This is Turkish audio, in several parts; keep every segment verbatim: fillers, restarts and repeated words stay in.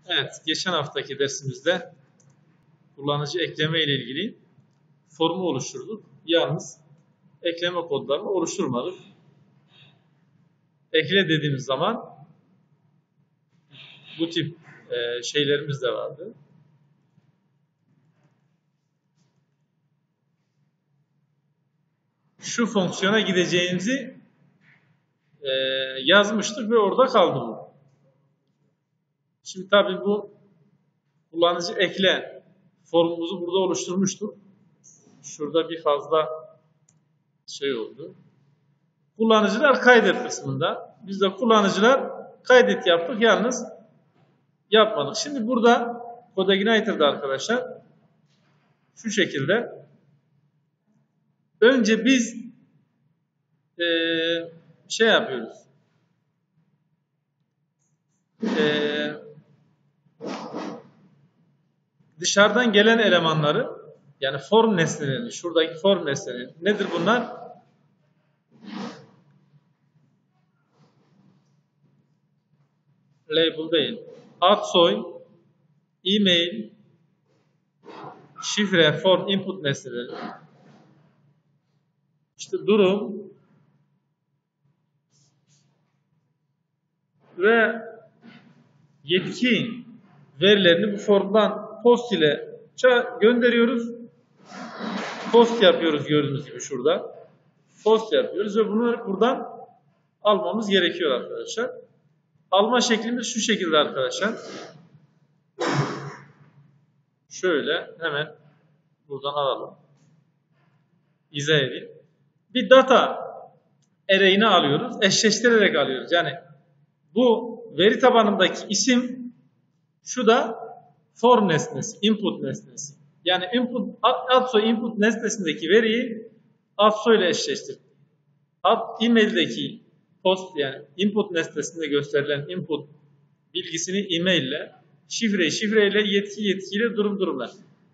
Evet, geçen haftaki dersimizde kullanıcı ekleme ile ilgili formu oluşturduk. Yalnız ekleme kodlarını oluşturmadık. Ekle dediğimiz zaman bu tip e, şeylerimiz de vardı. Şu fonksiyona gideceğimizi e, yazmıştık ve orada kaldı bu. Şimdi tabii bu kullanıcı ekle formumuzu burada oluşturmuştuk. Şurada bir fazla şey oldu. Kullanıcılar kaydet kısmında. Biz de kullanıcılar kaydet yaptık. Yalnız yapmadık. Şimdi burada CodeIgniter'da arkadaşlar şu şekilde önce biz ee, şey yapıyoruz. Ee, dışarıdan gelen elemanları yani form nesnelerini, şuradaki form nesneleri nedir bunlar? Label değil. Ad soy, e-mail, şifre, form, input nesneleri. İşte durum ve yetki verilerini bu formdan post ile gönderiyoruz. Post yapıyoruz gördüğünüz gibi şurada. Post yapıyoruz ve bunu buradan almamız gerekiyor arkadaşlar. Alma şeklimiz şu şekilde arkadaşlar. Şöyle hemen buradan alalım. İzah edeyim. Bir data array'ini alıyoruz. Eşleştirerek alıyoruz. Yani bu veri tabanındaki isim şu da form nesnesi, input nesnesi. Yani input adsoy input nesnesindeki veriyi adsoy ile eşleştir. Ad e-mail'deki post yani input nesnesinde gösterilen input bilgisini e-mail ile, şifreyi şifreyle, yetki yetkiyle, durum durumla.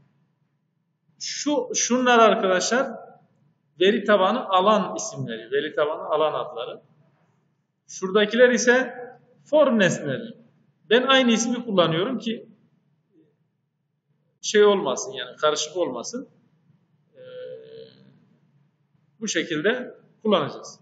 Şu şunlar arkadaşlar veri tabanı alan isimleri, veri tabanı alan adları. Şuradakiler ise form nesneleri. Ben aynı ismi kullanıyorum ki şey olmasın yani karışık olmasın. Ee, bu şekilde kullanacağız.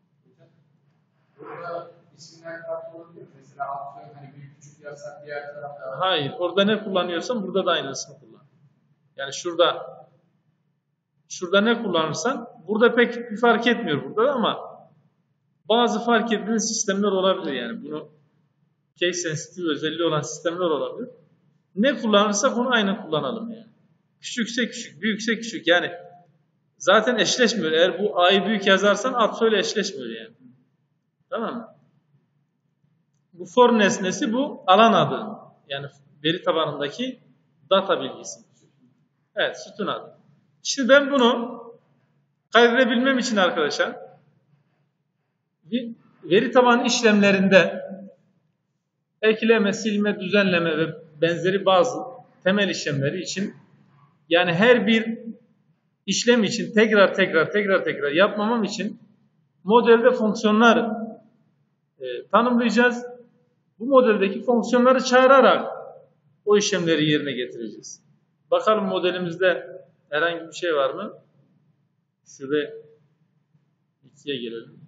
Burada isimler farklı olabilir. Mesela atıyorum hani büyük küçük yazsak diğer tarafta. Hayır. Orada ne kullanıyorsan burada da aynısını kullan. Yani şurada şurada ne kullanırsan burada pek bir fark etmiyor burada ama bazı fark edilen sistemler olabilir yani. Bunu case sensitive özelliği olan sistemler olabilir. Ne kullanırsak onu aynı kullanalım yani. Küçükse küçük, büyükse küçük yani. Zaten eşleşmiyor. Eğer bu A'yı büyük yazarsan adsoy ile eşleşmiyor yani. Tamam mı? Bu form nesnesi bu alan adı. Yani veri tabanındaki data bilgisi. Evet, sütun adı. Şimdi ben bunu kaydedebilmem için arkadaşlar bir veri tabanı işlemlerinde ekleme, silme, düzenleme ve benzeri bazı temel işlemleri için yani her bir işlem için tekrar tekrar tekrar tekrar yapmamam için modelde fonksiyonlar e, tanımlayacağız. Bu modeldeki fonksiyonları çağırarak o işlemleri yerine getireceğiz. Bakalım modelimizde herhangi bir şey var mı? Şuraya ikiye gelelim.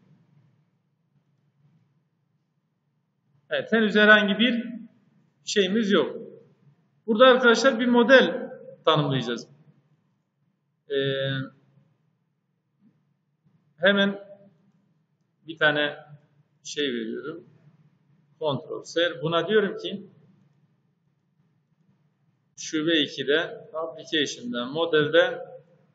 Evet, henüz herhangi bir şeyimiz yok. Burada arkadaşlar bir model tanımlayacağız. Ee, hemen bir tane şey veriyorum. Ctrl S. Buna diyorum ki şube ikide application'da modelde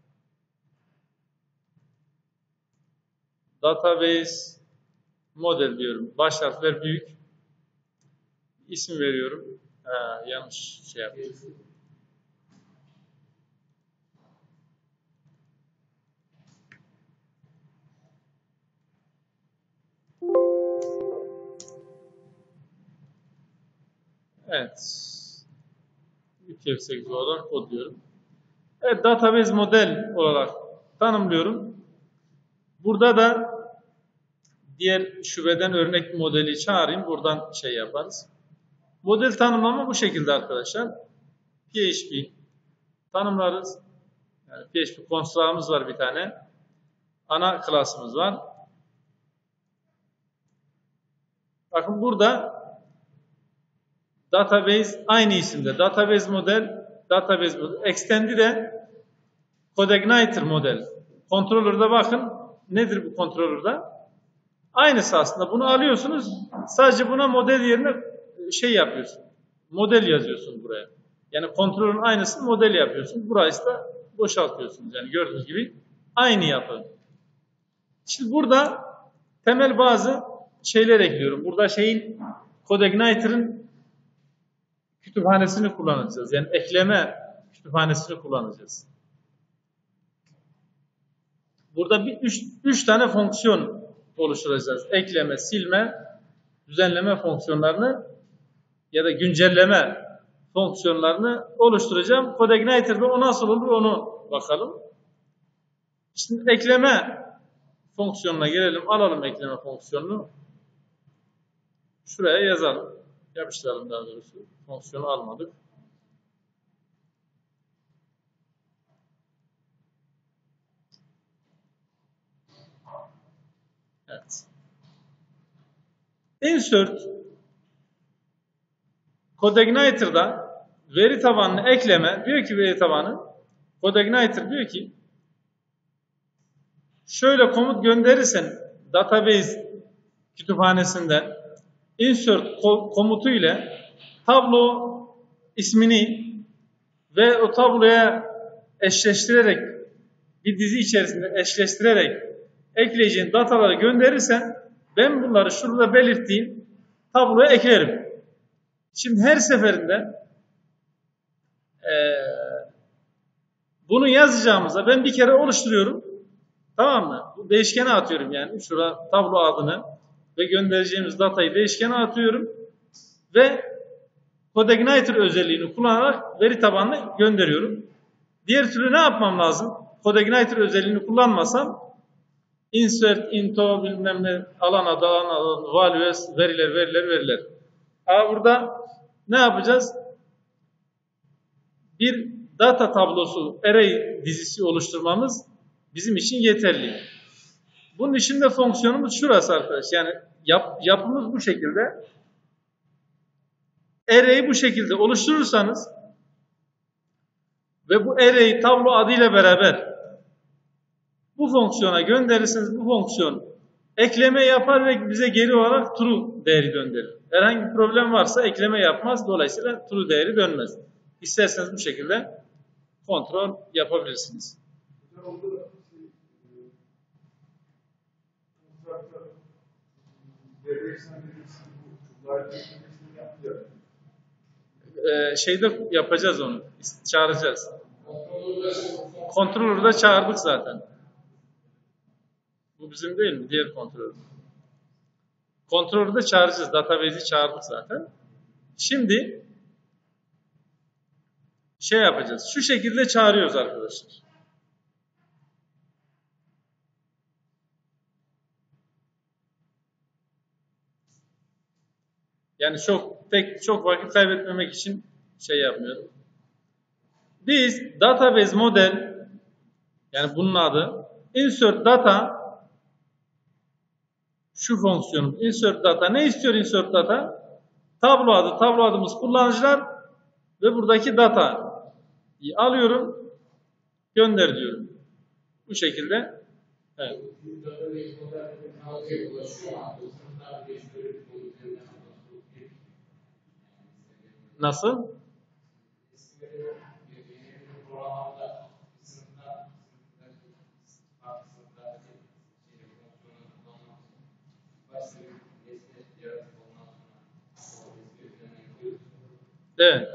database model diyorum. Baş harfler büyük. İsim veriyorum. Ha, yanlış şey yaptım. Evet. üç yüz sekiz olarak kodluyorum. Evet, database model olarak tanımlıyorum. Burada da diğer şubeden örnek modeli çağırayım. Buradan şey yaparız. Model tanımlama bu şekilde arkadaşlar. P H P tanımlarız. Yani P H P construct'ımız var bir tane. Ana klasımız var. Bakın burada database aynı isimde. Database model, database model. Extend'i de CodeIgniter model. Controller'da bakın nedir bu controller'da? Aynısı aslında. Bunu alıyorsunuz. Sadece buna model yerine şey yapıyorsun. Model yazıyorsun buraya. Yani kontrolün aynısını model yapıyorsun. Burayı da boşaltıyorsunuz. Yani gördüğünüz gibi aynı yapı. Şimdi burada temel bazı şeyler ekliyorum. Burada şeyin CodeIgniter'ın kütüphanesini kullanacağız. Yani ekleme kütüphanesini kullanacağız. Burada bir üç, üç tane fonksiyon oluşturacağız. Ekleme, silme, düzenleme fonksiyonlarını ya da güncelleme fonksiyonlarını oluşturacağım. CodeIgniter'da o nasıl olur onu bakalım. Şimdi ekleme fonksiyonuna gelelim. Alalım ekleme fonksiyonunu. Şuraya yazalım. Yapıştıralım daha doğrusu. Fonksiyonu almadık. Evet. Insert CodeIgniter'da veri tabanını ekleme diyor ki veri tabanı CodeIgniter diyor ki şöyle komut gönderirsen database kütüphanesinden insert komutu ile tablo ismini ve o tabloya eşleştirerek bir dizi içerisinde eşleştirerek ekleyeceğin dataları gönderirsen ben bunları şurada belirttiğim tabloya eklerim. Şimdi her seferinde e, bunu yazacağımıza ben bir kere oluşturuyorum. Tamam mı? Bu değişkene atıyorum yani. Şurada tablo adını ve göndereceğimiz datayı değişkene atıyorum. Ve CodeIgniter özelliğini kullanarak veri tabanına gönderiyorum. Diğer türlü ne yapmam lazım? CodeIgniter özelliğini kullanmasam insert, into, bilmem ne, alan adı, alan adı, values, veriler, veriler, veriler. Ama burada ne yapacağız? Bir data tablosu, array dizisi oluşturmamız bizim için yeterli. Bunun için de fonksiyonumuz şurası arkadaş. Yani yap, yapımız bu şekilde. Array'i bu şekilde oluşturursanız ve bu array tablo adıyla beraber bu fonksiyona gönderirseniz bu fonksiyon ekleme yapar ve bize geri olarak true değeri gönderir. Herhangi bir problem varsa ekleme yapmaz. Dolayısıyla true değeri dönmez. İsterseniz bu şekilde kontrol yapabilirsiniz. Ee, şeyde yapacağız onu. Çağıracağız. Controller'da çağırdık zaten. Bu bizim değil mi? Diğer kontrolör. Kontrolörde çağıracağız. Database'i çağırdık zaten. Şimdi şey yapacağız. Şu şekilde çağırıyoruz arkadaşlar. Yani çok pek çok vakit kaybetmemek için şey yapmıyorum. Biz database model yani bunun adı insert data şu fonksiyonum insert data ne istiyor insert data? Tablo adı, tablo adımız kullanıcılar ve buradaki data alıyorum, gönder diyorum. Bu şekilde. Evet. Nasıl? Evet.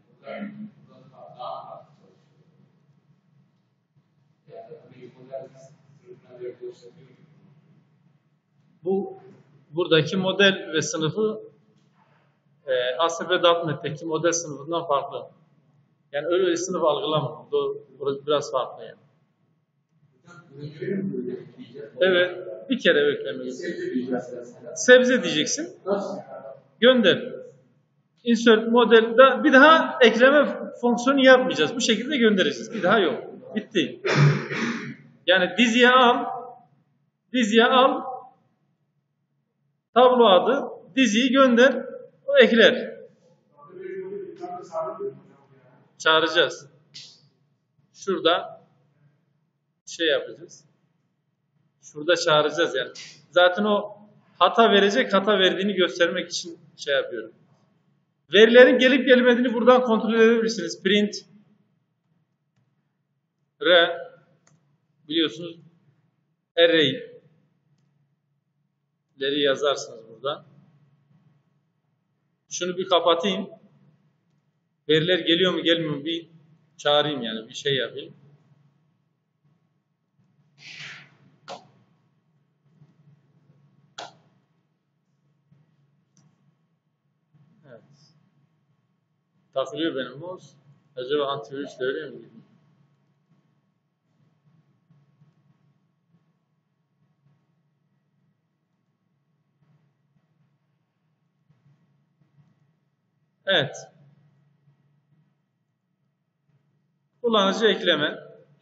Bu buradaki model ve sınıfı e, A S P nokta net'teki model sınıfından farklı. Yani öyle bir sınıf algılama. Burası biraz farklı yani. Evet. Bir kere eklemeyi. Sebze diyeceksin. Gönder. insert modelde bir daha ekleme fonksiyonu yapmayacağız. Bu şekilde göndereceğiz. Bir daha yok. Bitti. Yani diziye al, diziye al, tablo adı, diziyi gönder, o ekler. Çağıracağız. Şurada şey yapacağız. Şurada çağıracağız yani. Zaten o hata verecek, hata verdiğini göstermek için şey yapıyorum. Verilerin gelip gelmediğini buradan kontrol edebilirsiniz. Print R biliyorsunuz array'leri yazarsınız burada. Şunu bir kapatayım. Veriler geliyor mu gelmiyor mu bir çağırayım yani bir şey yapayım. Evet. Takılıyor benim mouse. Acaba antivirüs devreye mi gidiyor? Evet. Kullanıcı ekleme.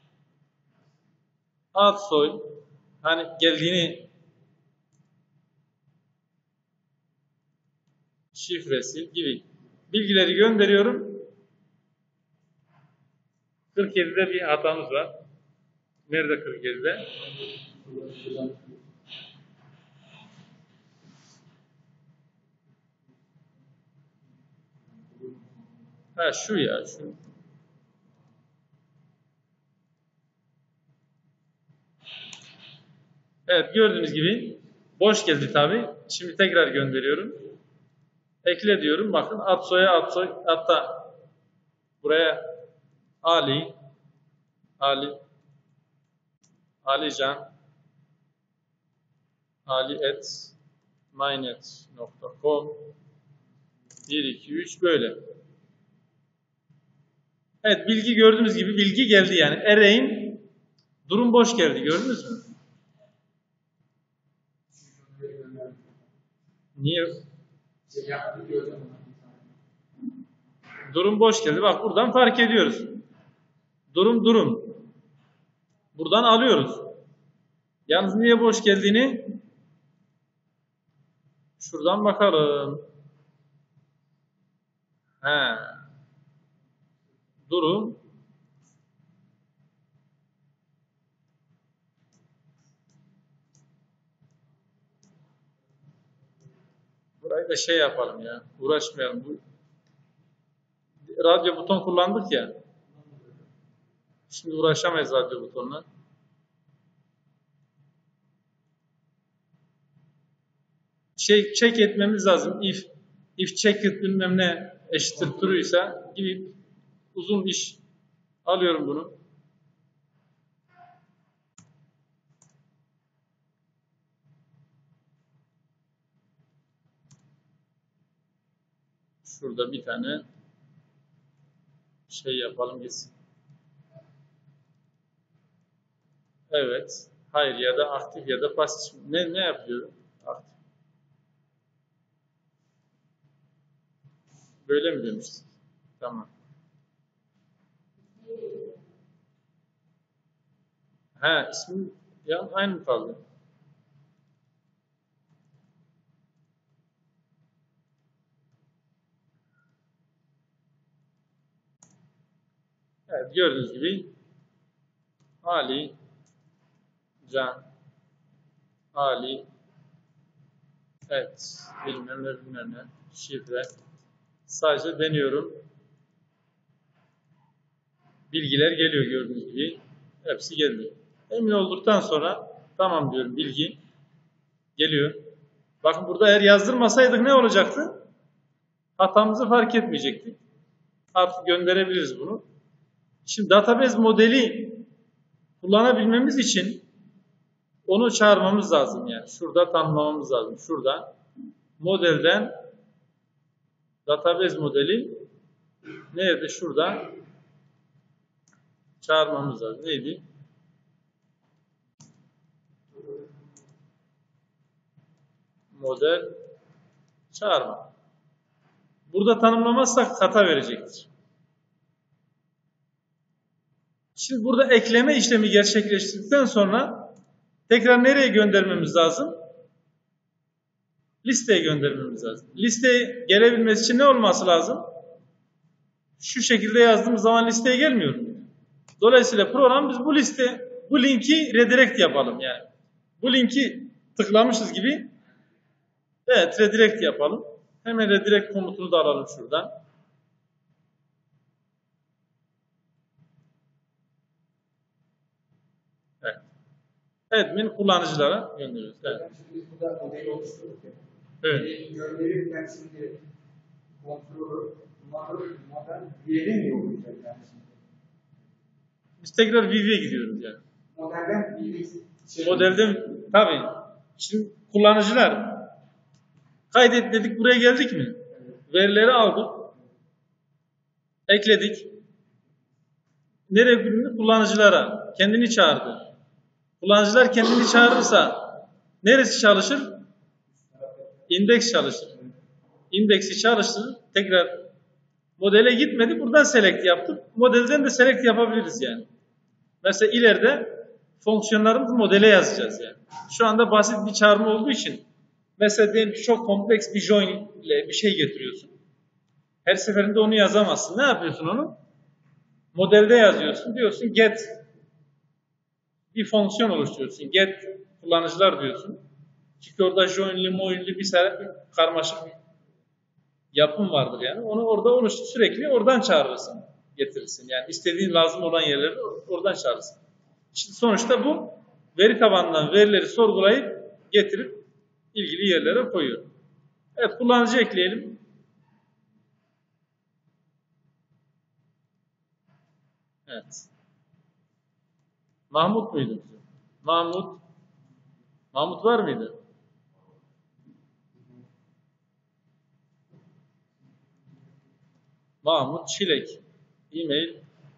Ad soy. Hani geldiğini şifresi gibi bilgileri gönderiyorum. kırk yedide bir hatamız var. Nerede kırk yedide? Ha şu ya şu. Evet gördüğünüz gibi boş geldi tabi. Şimdi tekrar gönderiyorum. Ekle diyorum. Bakın ad soya ad soy. Hatta buraya Ali Ali Alican Ali et mynet nokta com bir iki üç böyle. Evet bilgi gördüğünüz gibi bilgi geldi yani. Array'in durum boş geldi. Gördünüz mü? Niye? Durum boş geldi. Bak buradan fark ediyoruz. Durum durum. Buradan alıyoruz. Yalnız niye boş geldiğini şuradan bakalım. He. Durum burayı da şey yapalım ya. Uğraşmayalım. Bu radyo buton kullandık ya. Şimdi uğraşamayız radyo butonla. Şey check etmemiz lazım. If if checked bilmem ne eşittir true'ysa gibi uzun iş. Alıyorum bunu. Şurada bir tane şey yapalım gitsin. Evet. Hayır ya da aktif ya da pasif. Ne ne yapıyorum? Aktif. Böyle mi demiştik? Tamam. Ha ismi ya aynı mı kaldı? Evet gördüğünüz gibi Ali Can Ali evet bilmem ne bilmem ne şifre sadece deniyorum. Bilgiler geliyor gördüğünüz gibi. Hepsi geldi. Emin olduktan sonra tamam diyorum bilgi geliyor. Bakın burada eğer yazdırmasaydık ne olacaktı? Hatamızı fark etmeyecektik. Artık gönderebiliriz bunu. Şimdi database modeli kullanabilmemiz için onu çağırmamız lazım yani. Şurada tanımlamamız lazım. Şurada modelden database modeli nerede? Şurada çağırmamız lazım. Neydi? Model çağırma. Burada tanımlamazsak hata verecektir. Şimdi burada ekleme işlemi gerçekleştirdikten sonra tekrar nereye göndermemiz lazım? Listeye göndermemiz lazım. Listeye gelebilmesi için ne olması lazım? Şu şekilde yazdığımız zaman listeye gelmiyor. Dolayısıyla program biz bu liste, bu linki redirect yapalım yani. Bu linki tıklamışız gibi. Evet, redirect yapalım. Hemen redirect komutunu da alalım şuradan. Evet. Admin kullanıcılara gönderiyoruz. Evet. Şimdi biz burada modeli oluşturduk. Evet. Gönderirken şimdi kontrolü, model, model diyelim mi olacak yani şimdi? Biz tekrar View'e gidiyoruz yani. Modelden bir şey. Modelden tabii. Şimdi kullanıcılar kaydet dedik, buraya geldik mi? Evet. Verileri aldık. Ekledik. Nereye gidiyor? Kullanıcılara. Kendini çağırdı. Kullanıcılar kendini çağırırsa neresi çalışır? İndeks çalışır. İndeksi çalıştırır. Tekrar modele gitmedi. Buradan select yaptık. Modelden de select yapabiliriz yani. Mesela ileride fonksiyonlarımızı modele yazacağız yani. Şu anda basit bir çağırma olduğu için mesela diyelim ki çok kompleks bir join ile bir şey getiriyorsun. Her seferinde onu yazamazsın. Ne yapıyorsun onu? Modelde yazıyorsun. Diyorsun get bir fonksiyon oluşturuyorsun. Get kullanıcılar diyorsun. Çünkü orada join'li, moin'li bir sefer karmaşık bir yapım vardır yani. Onu orada oluştur, sürekli oradan çağırırsın, getirirsin. Yani istediğin lazım olan yerleri oradan çağırırsın. İşte sonuçta bu veri tabanından verileri sorgulayıp getirip ilgili yerlere koyuyor. Evet, kullanıcı ekleyelim. Evet. Mahmut muydu? Mahmut. Mahmut var mıydı? Mahmut Çilek. E-mail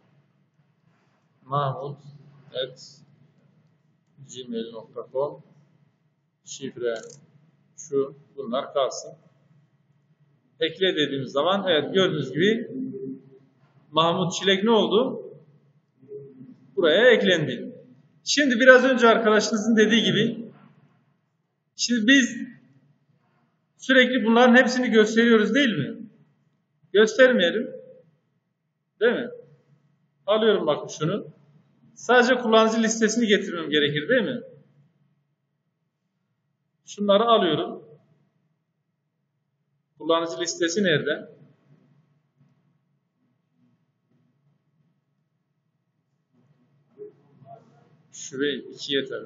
mahmut at gmail nokta com. Şifre şu, bunlar kalsın. Ekle dediğimiz zaman evet, gördüğünüz gibi Mahmut Çilek ne oldu? Buraya eklendi. Şimdi biraz önce arkadaşınızın dediği gibi şimdi biz sürekli bunların hepsini gösteriyoruz değil mi? Göstermeyelim. Değil mi? Alıyorum bakın şunu. Sadece kullanıcı listesini getirmem gerekir değil mi? Şunları alıyorum. Kullanıcı listesi nerede? Şurayı ikiye tabii.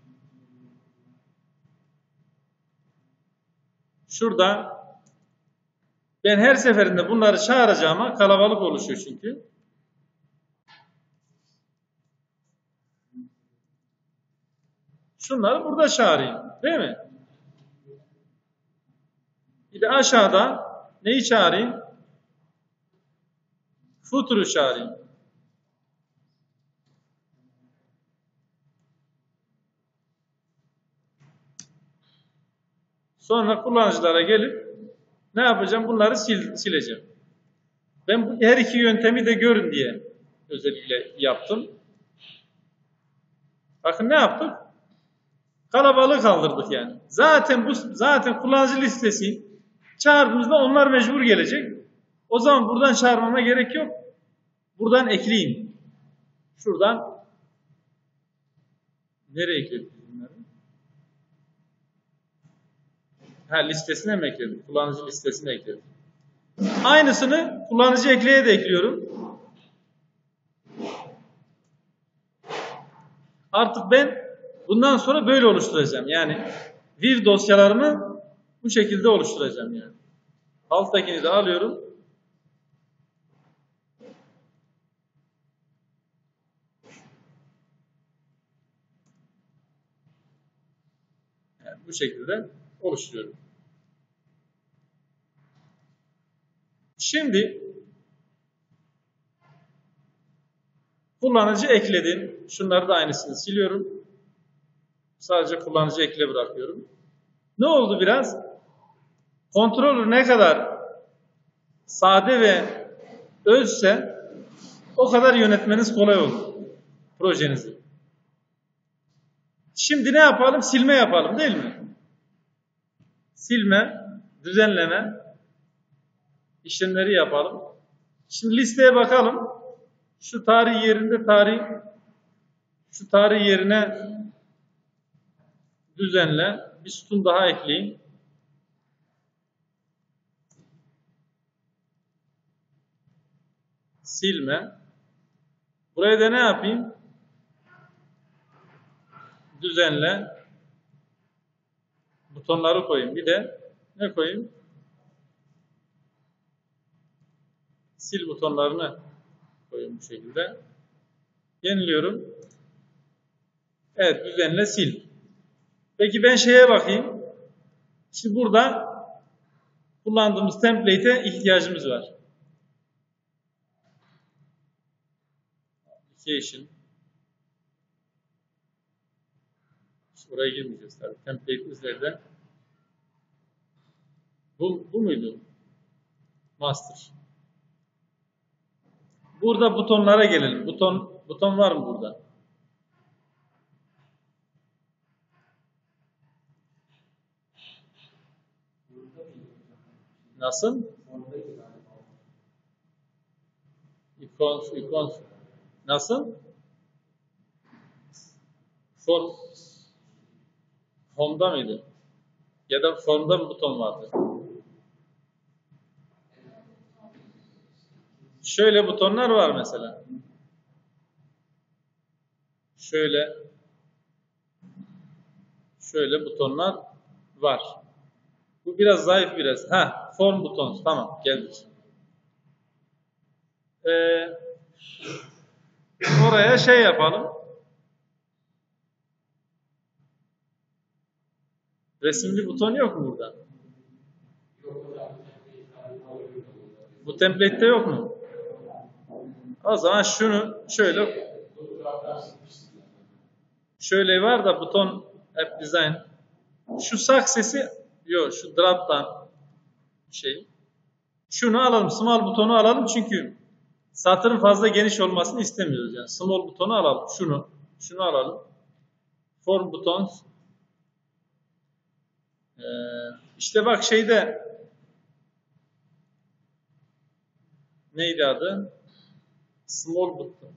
Şurada ben her seferinde bunları çağıracağıma kalabalık oluşuyor çünkü. Şunları burada çağırayım. Değil mi? Bir de aşağıda neyi çağırayım? Footer'ı çağırayım. Sonra kullanıcılara gelip ne yapacağım? Bunları sil, sileceğim. Ben bu her iki yöntemi de görün diye özellikle yaptım. Bakın ne yaptık? Kalabalığı kaldırdık yani. Zaten bu zaten kullanıcı listesi çağırdığımızda onlar mecbur gelecek. O zaman buradan çağırmama gerek yok. Buradan ekleyeyim. Şuradan nereye ekledik bunları? Ha, listesine mi ekledim? Kullanıcı listesine ekledim. Aynısını kullanıcı ekleye de ekliyorum. Artık ben bundan sonra böyle oluşturacağım. Yani Viv dosyalarımı bu şekilde oluşturacağım yani. Alttakini de alıyorum. Yani bu şekilde oluşturuyorum. Şimdi kullanıcı ekledim. Şunları da aynısını siliyorum. Sadece kullanıcı ekle bırakıyorum. Ne oldu biraz? Controller ne kadar sade ve özse o kadar yönetmeniz kolay olur projenizi. Şimdi ne yapalım? Silme yapalım değil mi? Silme, düzenleme işlemleri yapalım. Şimdi listeye bakalım. Şu tarih yerinde tarih, şu tarih yerine düzenle. Bir sütun daha ekleyin. Silme. Buraya da ne yapayım? Düzenle. Butonları koyayım. Bir de ne koyayım? Sil butonlarını koyayım bu şekilde. Yeniliyorum. Evet, düzenle sil. Peki ben şeye bakayım. Şimdi burada kullandığımız template'e ihtiyacımız var. Application. Oraya girmeyeceğiz tabii. Template üzerinde. Bu, bu muydu? Master. Burada butonlara gelelim. Buton buton var mı burada? Nasıl? İkon, ikon. Nasıl? Form. Home'da mıydı? Ya da formda bir buton vardı. Şöyle butonlar var mesela. Şöyle şöyle butonlar var. Bu biraz zayıf biraz. Ha, form buton. Tamam, geldik. Ee, oraya şey yapalım. Resimli buton yok mu burada? Bu template'te yok mu? O zaman şunu şöyle şöyle var da buton app design. Şu success'i yok, şu drop'tan şey. Şunu alalım, small butonu alalım çünkü satırın fazla geniş olmasını istemiyoruz yani. Small butonu alalım, şunu. Şunu alalım. Form buttons. Ee, işte bak şeyde neydi adı? Small button.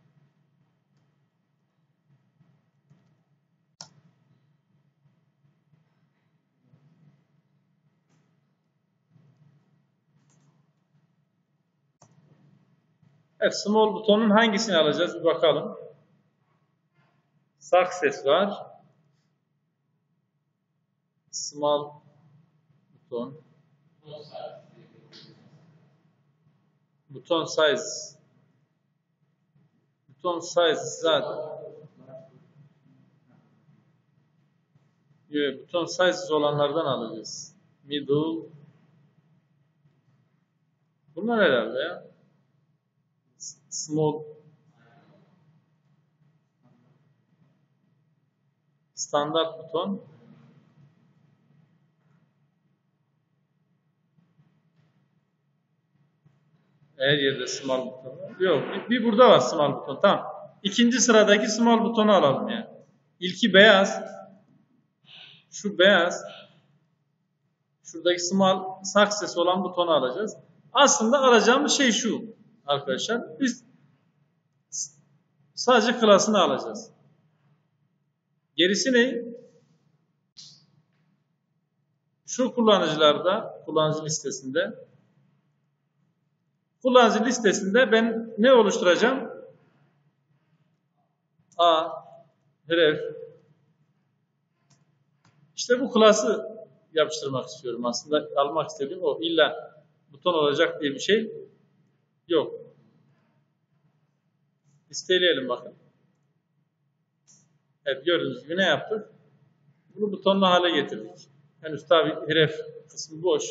Evet, small butonun hangisini alacağız bir bakalım. Success var. Small buton. Buton size. Buton size zaten. Evet, buton size olanlardan alacağız. Middle. Bunlar herhalde ya. Small. Standart buton. Her yerde small buton var. Yok. Bir, bir burada var small buton. Tamam. İkinci sıradaki small butonu alalım yani. İlki beyaz. Şu beyaz. Şuradaki small success olan butonu alacağız. Aslında alacağımız şey şu arkadaşlar. Biz sadece klasını alacağız. Gerisi ne? Şu kullanıcılarda, kullanıcı listesinde kullanıcı listesinde ben ne oluşturacağım? A, href. İşte bu klası yapıştırmak istiyorum. Aslında almak istediğim o. İlla buton olacak diye bir şey yok. Listeleyelim bakın. Evet, gördüğünüz gibi ne yaptık? Bunu butonlu hale getirdik. Henüz tabi href kısmı boş.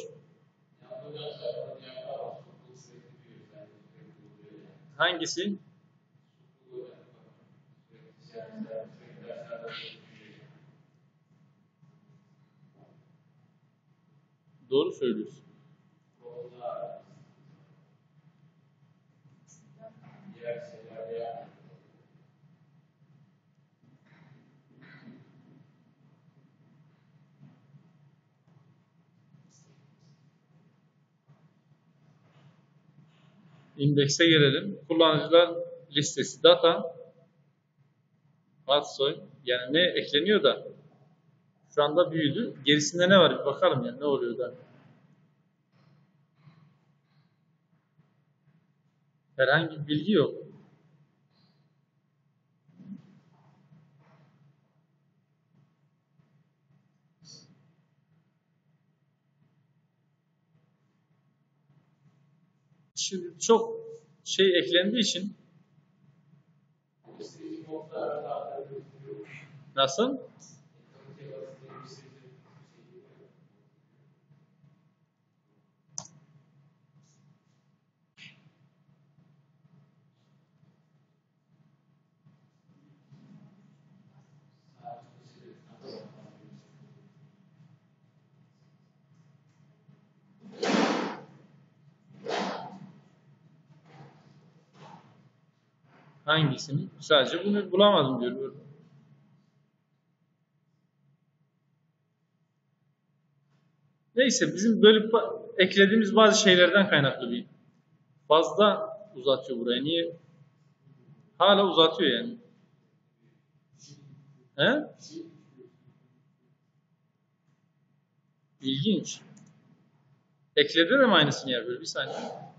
Hangisi? Doğru söylüyorsun. Index'e gelelim. Kullanıcılar listesi data adsoy yani ne ekleniyor da şu anda büyüdü. Gerisinde ne var? Bir bakalım yani ne oluyor da. Herhangi bir bilgi yok. Şimdi çok şey eklendiği için nasıl? Hangisini? Sadece bunu bulamadım diyor. Neyse bizim böyle eklediğimiz bazı şeylerden kaynaklı bir fazla uzatıyor burayı. Niye? Hala uzatıyor yani. He? İlginç. Eklediler mi aynısını yapıyor? Bir saniye.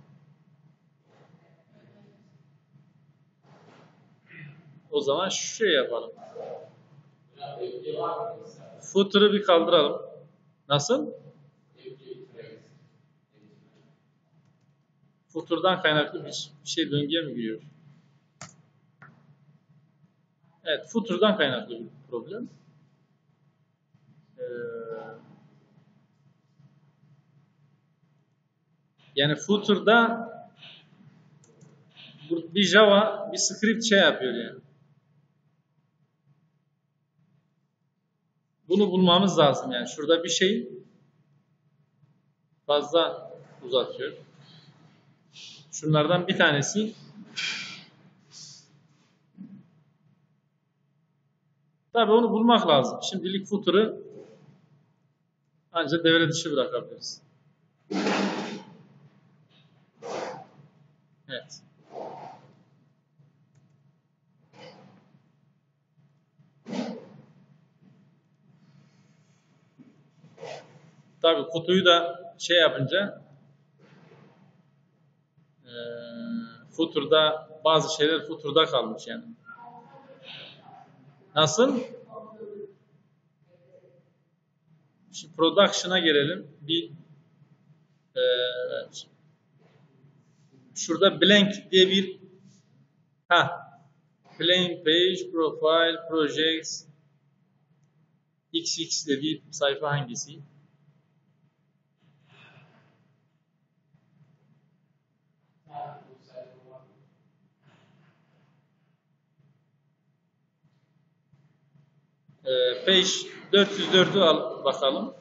O zaman şu şey yapalım. Footer'ı bir kaldıralım. Nasıl? Footer'dan kaynaklı bir şey döngüye mi giriyor? Evet, footer'dan kaynaklı bir problem. Ee, yani footer'da bir Java, bir script şey yapıyor yani. Bunu bulmamız lazım yani. Şurada bir şey fazla uzatıyor. Şunlardan bir tanesi tabii onu bulmak lazım. Şimdilik footer'ı ancak devre dışı bırakabiliriz. Evet. Tabii kutuyu da şey yapınca e, footer'da bazı şeyler footer'da kalmış yani. Nasıl? Şimdi production'a gelelim. Bir e, şurada blank diye bir ha plain page profile projects X X dediği sayfa hangisi? E, page dört yüz dört'ü al bakalım.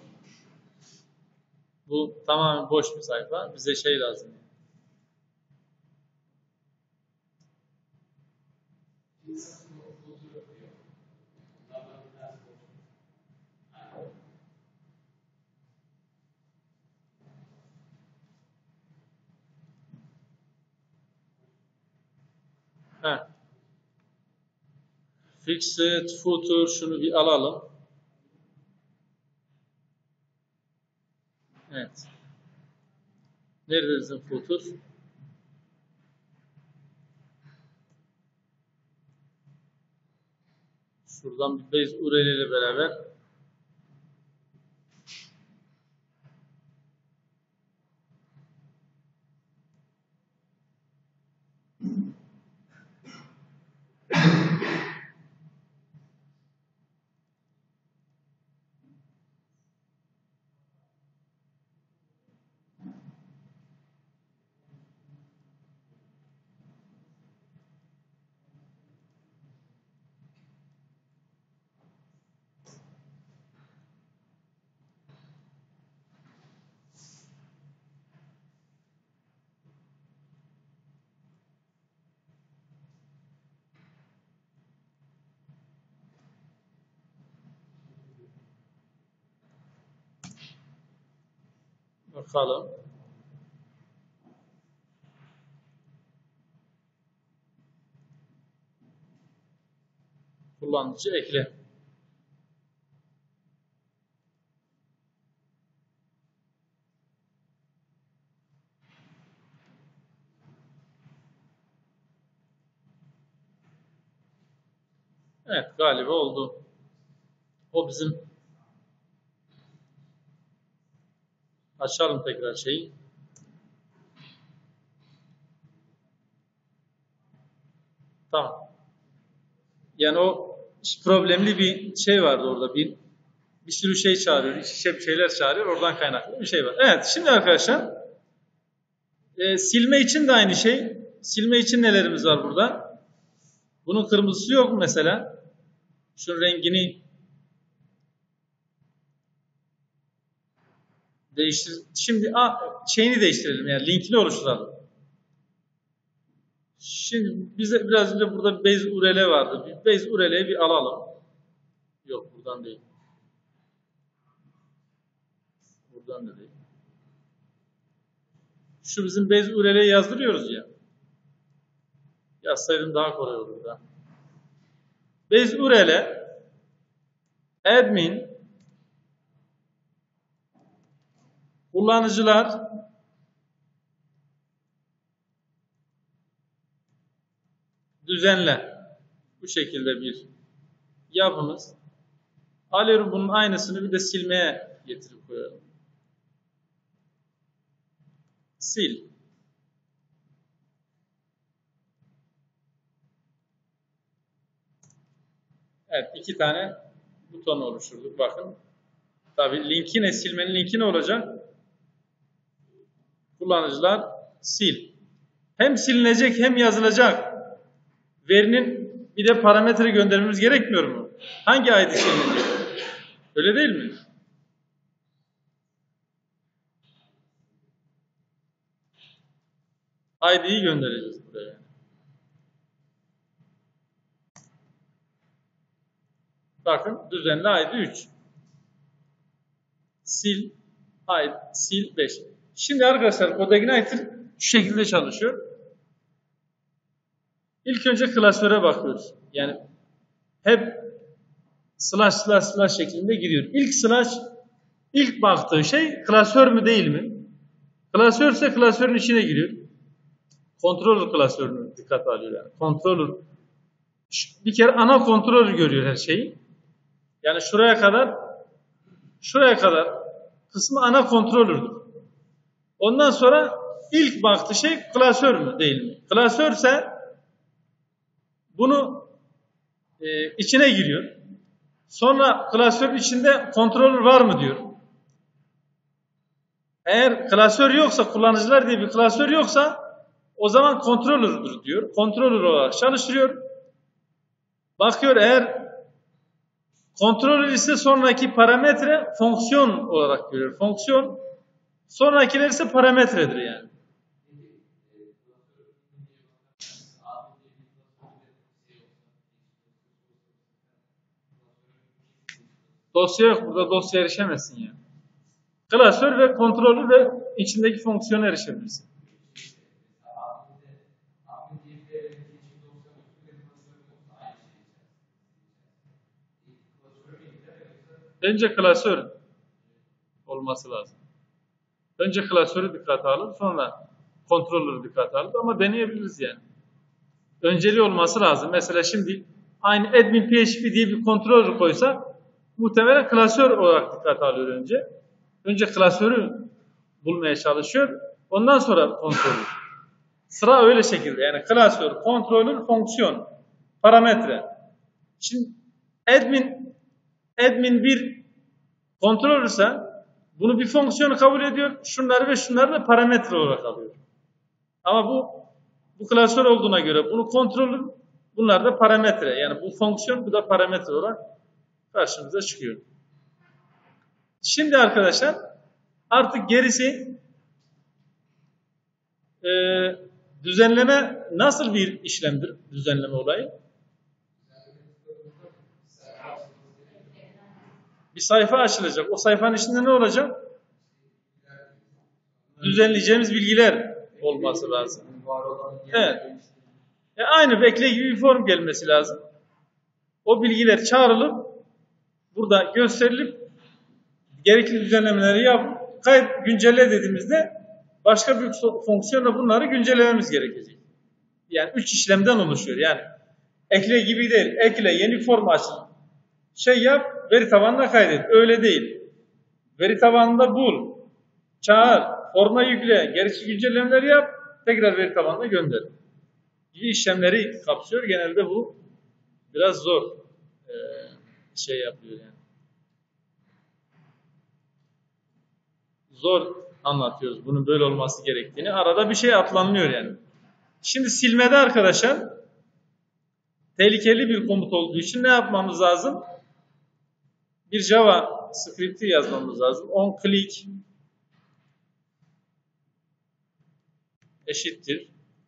Bu tamamen boş bir sayfa. Bize şey lazım. Heh. Fixed footer şunu bir alalım. Evet. Nerede bizim footer? Şuradan bir base U R L ile beraber bakalım. kullanıcı ekle. Evet, galiba oldu. O bizim, açalım tekrar şeyi. Tamam. Yani o problemli bir şey vardı orada. Bir bir sürü şey çağırıyor. İç içe bir şeyler çağırıyor. Oradan kaynaklı bir şey var. Evet. Şimdi arkadaşlar e, silme için de aynı şey. Silme için nelerimiz var burada? Bunun kırmızısı yok mu mesela? Şunun rengini değiştir. Şimdi a, şeyini değiştirelim. Yani linkini oluşturalım. Şimdi bize biraz önce burada base U R L vardı. Bir base U R L'yi bir alalım. Yok, buradan değil. Buradan da değil. Şu bizim base U R L'yi yazdırıyoruz ya. Yazsaydım daha kolay olurdu. Base U R L admin kullanıcılar düzenle. Bu şekilde bir yapımız. Alıyorum bunun aynısını bir de silmeye getirip koyalım. Sil. Evet, iki tane buton oluşturduk. Bakın. Tabii linki ne? Silmenin linki ne olacak? Kullanıcılar sil. Hem silinecek hem yazılacak verinin bir de parametre göndermemiz gerekmiyor mu? Hangi I D silinecek? Öyle değil mi? I D'yi göndereceğiz buraya. Bakın düzenli I D üç. Sil, I D, sil beş. Şimdi arkadaşlar CodeIgniter şu şekilde çalışıyor. İlk önce klasöre bakıyoruz. Yani hep slash slash slash şeklinde giriyor. İlk slash, ilk baktığı şey klasör mü değil mi? Klasörse klasörün içine giriyor. Controller klasörünü dikkate alıyor yani. Controller bir kere ana controller görüyor her şeyi. Yani şuraya kadar şuraya kadar kısmı ana controller'dır. Ondan sonra ilk baktığı şey klasör mü değil mi? Klasörse bunu e, içine giriyor. Sonra klasörün içinde controller var mı diyor. Eğer klasör yoksa, kullanıcılar diye bir klasör yoksa o zaman controller'dır diyor. Controller olarak çalıştırıyor. Bakıyor, eğer controller ise sonraki parametre fonksiyon olarak görüyor. Fonksiyon, sonrakiler ise parametredir yani. Dosya yok. Burada dosya erişemezsin yani. Klasör ve controller ve içindeki fonksiyona erişebilirsin. Önce klasör olması lazım. Önce klasörü dikkate alır, sonra controller'ı dikkate alır ama deneyebiliriz yani. Önceliği olması lazım. Mesela şimdi aynı admin P H P diye bir controller koysak muhtemelen klasör olarak dikkate alıyor önce. Önce klasörü bulmaya çalışıyor. Ondan sonra controller. Sıra öyle şekilde. Yani klasör, controller, fonksiyon, parametre. Şimdi admin admin bir controller ise bunu bir fonksiyonu kabul ediyor. Şunları ve şunları da parametre olarak alıyor. Ama bu bu klasör olduğuna göre bunu controller, bunlar da parametre. Yani bu fonksiyon, bu da parametre olarak karşımıza çıkıyor. Şimdi arkadaşlar artık gerisi e, düzenleme nasıl bir işlemdir? Düzenleme olayı. Bir sayfa açılacak. O sayfanın içinde ne olacak? Düzenleyeceğimiz bilgiler olması lazım. Evet. E aynı bekle gibi bir form gelmesi lazım. o bilgiler çağrılıp burada gösterilip gerekli düzenlemeleri yap, kayıt güncelle dediğimizde başka bir fonksiyonla bunları güncellememiz gerekecek. Yani üç işlemden oluşuyor. Yani ekle gibi değil. Ekle, yeni form açın. Şey yap, veri tabanına kaydet. Öyle değil. Veri tabanında bul, çağır, forma yükle, gerekli güncellemeleri yap, tekrar veri tabanına gönder. Gibi işlemleri kapsıyor. Genelde bu biraz zor ee, şey yapıyor yani. Zor anlatıyoruz bunun böyle olması gerektiğini. Arada bir şey atlanıyor yani. Şimdi silmede arkadaşlar tehlikeli bir komut olduğu için ne yapmamız lazım? Bir Java script'i yazmamız lazım. On click eşittir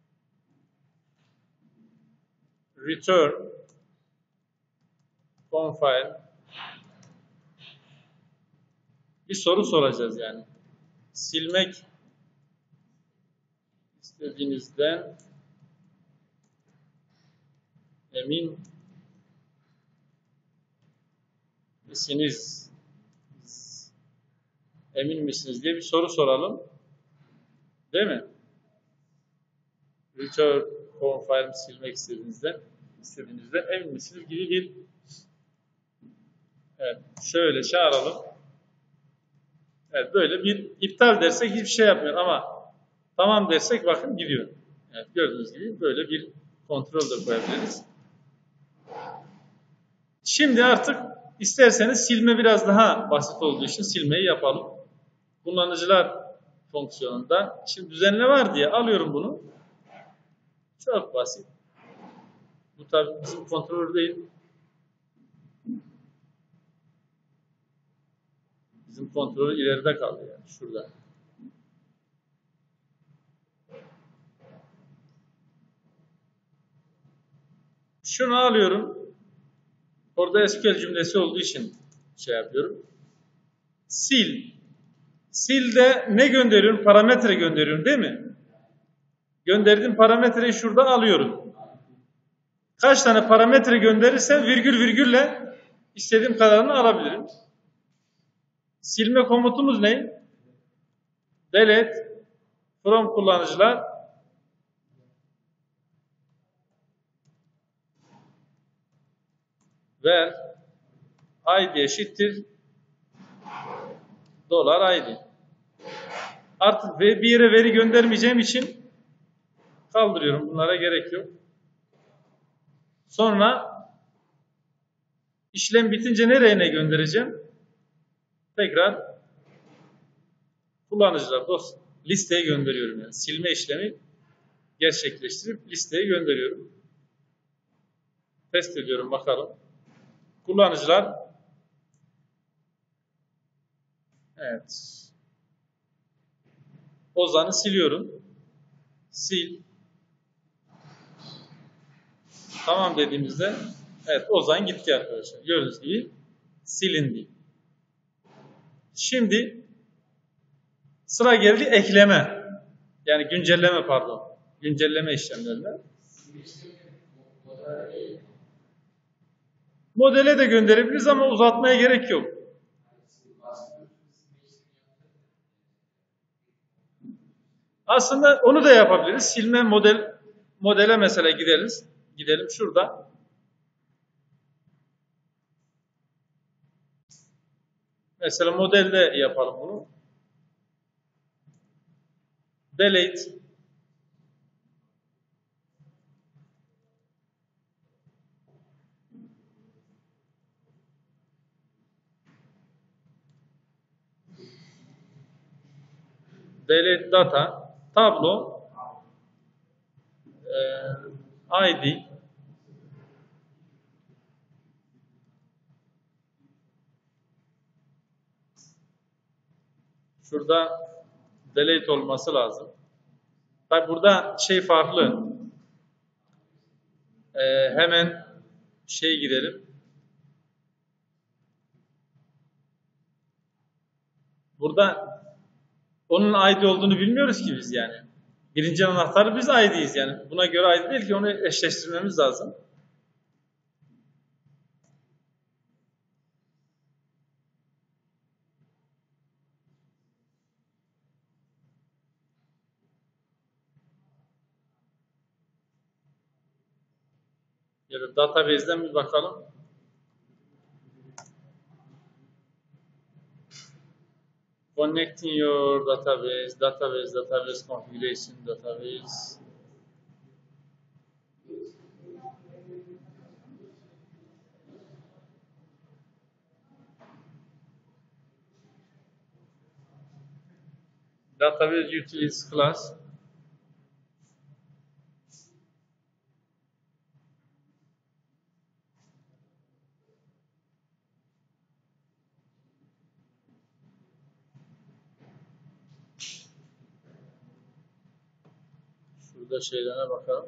return confile bir soru soracağız yani. Silmek istediğinizden emin misiniz? Emin misiniz diye bir soru soralım. Değil mi? Return confile silmek istediğinizden istediğinizden emin misiniz gibi bir evet, şöyle çağıralım. Evet, böyle bir iptal dersek hiçbir şey yapmıyor ama tamam dersek bakın gidiyor. Evet, gördüğünüz gibi böyle bir kontrol de koyabiliriz. Şimdi artık isterseniz silme biraz daha basit olduğu için silmeyi yapalım. Kullanıcılar fonksiyonunda. Şimdi düzenle var diye alıyorum bunu. Çok basit. Bu tabii bizim kontrolör değil. Bizim kontrolü ileride kaldı yani. Şurada. Şunu alıyorum. Orada S Q L cümlesi olduğu için şey yapıyorum. Sil. Sil de ne gönderiyorum? Parametre gönderiyorum değil mi? Gönderdiğim parametreyi şurada alıyorum. Kaç tane parametre gönderirsem virgül virgülle istediğim kadarını alabilirim. Silme komutumuz ne? Delete from kullanıcılar ver id eşittir dolar id. Artık bir yere veri göndermeyeceğim için kaldırıyorum. Bunlara gerek yok. Sonra işlem bitince nereye ne göndereceğim? Tekrar kullanıcılar dost listeye gönderiyorum yani. Silme işlemi gerçekleştirip listeye gönderiyorum. Test ediyorum bakalım. Kullanıcılar evet. Ozan'ı siliyorum. Sil. Tamam dediğimizde evet Ozan gitti arkadaşlar. Gördüğünüz gibi silindi. Şimdi sıra geldi ekleme. Yani güncelleme pardon. Güncelleme işlemlerine. Modele de gönderebiliriz ama uzatmaya gerek yok. Aslında onu da yapabiliriz. Silme model modele mesela gideriz. Gidelim şurada. Mesela modelde yapalım bunu. Delete delete data tablo e, id şurada delete olması lazım. Tabi burada şey farklı. Ee, hemen şey gidelim. Burada onun I D olduğunu bilmiyoruz ki biz yani. Birinci anahtarı biz I D'yiz yani. Buna göre I D değil ki onu eşleştirmemiz lazım. Ya da database'den bir bakalım. Connecting your database, database, database configuration, database. Database utilities class. Şurada şeylerine bakalım.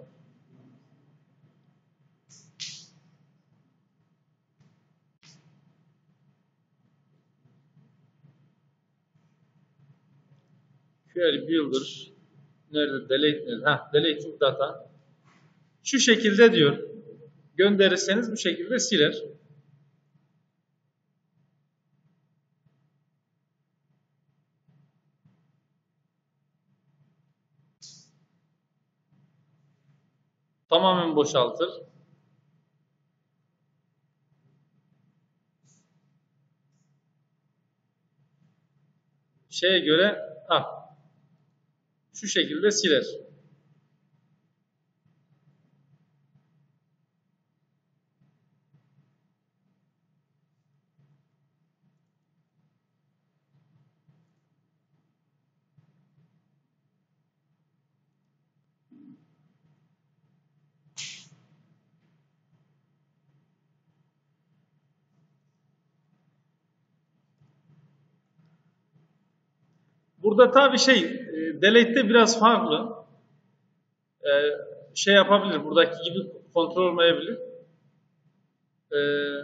Query builder. Nerede? Delete nerede? Ha, deleting data. Şu şekilde diyor. Gönderirseniz bu şekilde siler. Tamamen boşaltır. Şeye göre ha, şu şekilde siler. Burada tabii şey, delete'de biraz farklı. Ee, şey yapabilir, buradaki gibi kontrol olmayabilir. Ee,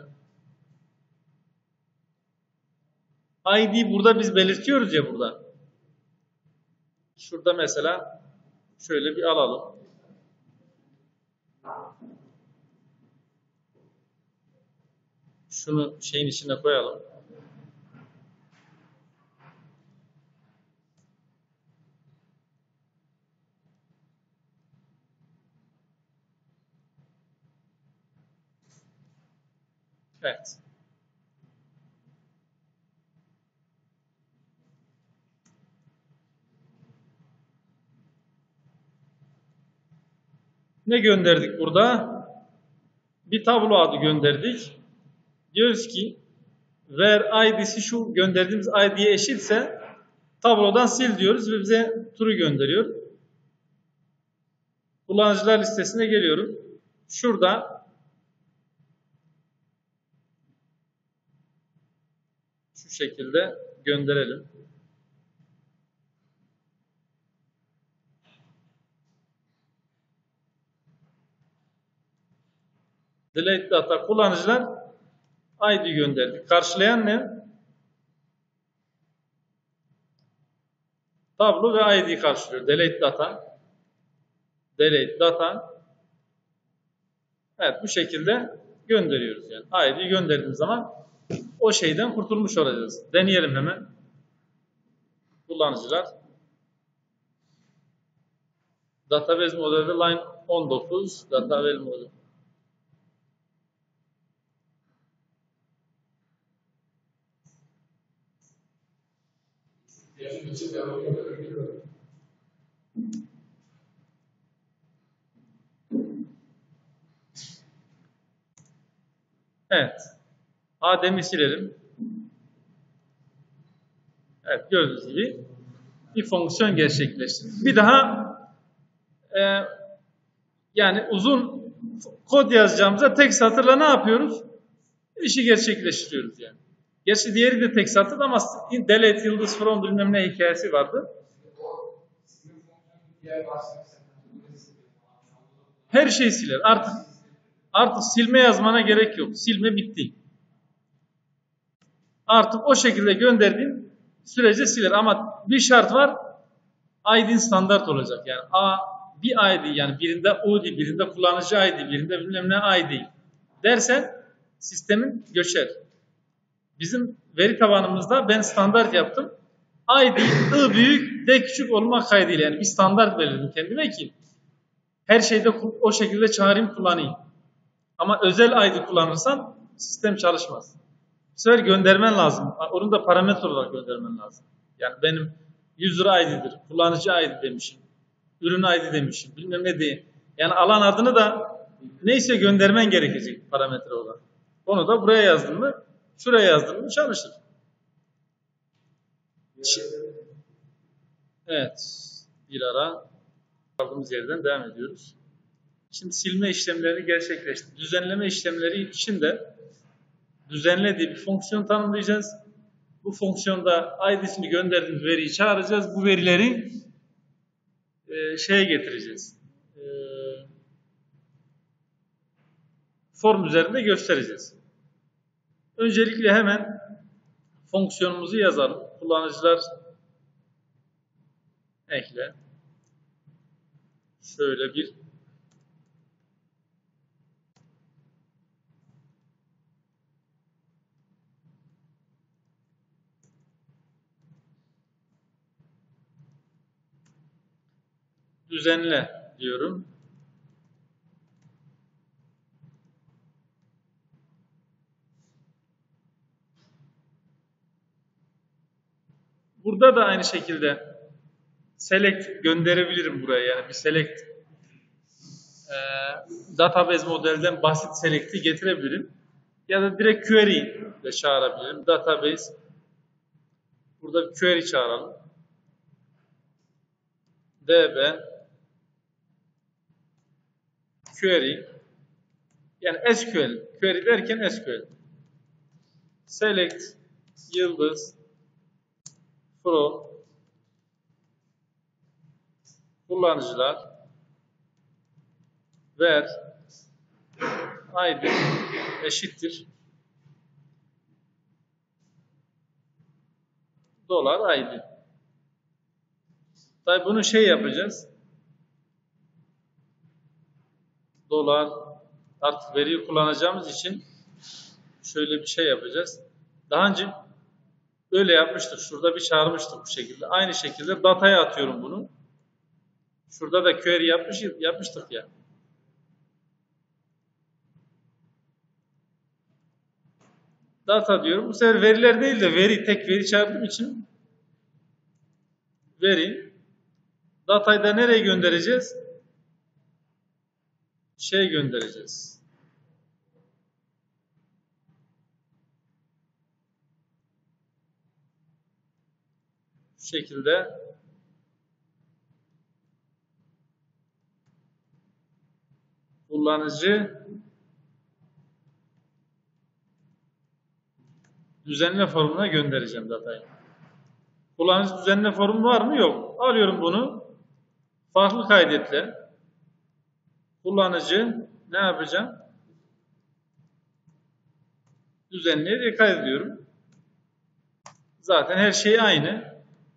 I D burada biz belirtiyoruz ya burada. Şurada mesela şöyle bir alalım. Şunu şeyin içine koyalım. Evet. Ne gönderdik burada? Bir tablo adı gönderdik. Diyoruz ki where I D'si şu gönderdiğimiz I D'ye eşitse tablodan sil diyoruz ve bize true gönderiyor. Kullanıcılar listesine geliyorum. Şurada şu şekilde gönderelim. Delete data kullanıcılar I D gönderdik. Karşılayan ne? Tablo ve I D karşılıyor. Delete data. Delete data. Evet, bu şekilde gönderiyoruz yani. I D gönderdiğimiz zaman o şeyden kurtulmuş olacağız. Deneyelim hemen. Kullanıcılar. Database modelde line on dokuz. Database model. Evet. Adem'i silelim. Evet, gördüğünüz gibi bir fonksiyon gerçekleştirdik. Bir daha e, yani uzun kod yazacağımıza tek satırla ne yapıyoruz? İşi gerçekleştiriyoruz yani. Gerçi diğeri de tek satır ama delete yıldız from bilmem ne hikayesi vardı. Her şeyi siler. Artık artık silme yazmana gerek yok. Silme bitti. Artık o şekilde gönderdiğin sürece siler. Ama bir şart var. I D'in standart olacak. Yani A bir I D yani birinde U D, birinde kullanıcı I D, birinde bilmem ne I D dersen sistemin göçer. Bizim veri tabanımızda ben standart yaptım. I D I büyük, D küçük olmak kaydıyla yani bir standart belirledim kendime ki her şeyde o şekilde çağırayım, kullanayım. Ama özel I D kullanırsan sistem çalışmaz. Bu sefer göndermen lazım. Onu da parametre olarak göndermen lazım. Yani benim user I D'dir, kullanıcı I D demişim, ürün I D demişim, bilmem ne diyeyim. Yani alan adını da neyse göndermen gerekecek parametre olarak. Onu da buraya yazdın mı, şuraya yazdın mı çalışır. Evet, bir ara kaldığımız yerden devam ediyoruz. Şimdi silme işlemlerini gerçekleşti. Düzenleme işlemleri için de düzenle diye bir fonksiyon tanımlayacağız. Bu fonksiyonda I D'sini gönderdiğimiz veriyi çağıracağız. Bu verileri e, şeye getireceğiz. E, form üzerinde göstereceğiz. Öncelikle hemen fonksiyonumuzu yazalım. Kullanıcılar ekle. Şöyle bir düzenle diyorum. Burada da aynı şekilde select gönderebilirim buraya. Yani bir select e, database modelden basit select'i getirebilirim. Ya da direkt query ile çağırabilirim. Database burada bir query çağıralım. D B query yani S Q L. Query derken S Q L. Select yıldız from kullanıcılar ver I D eşittir dolar I D. Tabi bunu şey yapacağız. Dolar artık veriyi kullanacağımız için şöyle bir şey yapacağız. Daha önce öyle yapmıştık. Şurada bir çağırmıştık bu şekilde. Aynı şekilde dataya atıyorum bunu. Şurada da query yapmış, yapmıştık ya. Data diyorum. Bu sefer veriler değil de veri, tek veri çağırdığım için veri. Datayı da nereye göndereceğiz? Şey göndereceğiz. Bu şekilde kullanıcı düzenle formuna göndereceğim datayı. Kullanıcı düzenle formu var mı? Yok. Alıyorum bunu. Farklı kaydetle. Kullanıcı ne yapacağım? Düzenleye diye kaydediyorum. Zaten her şey aynı.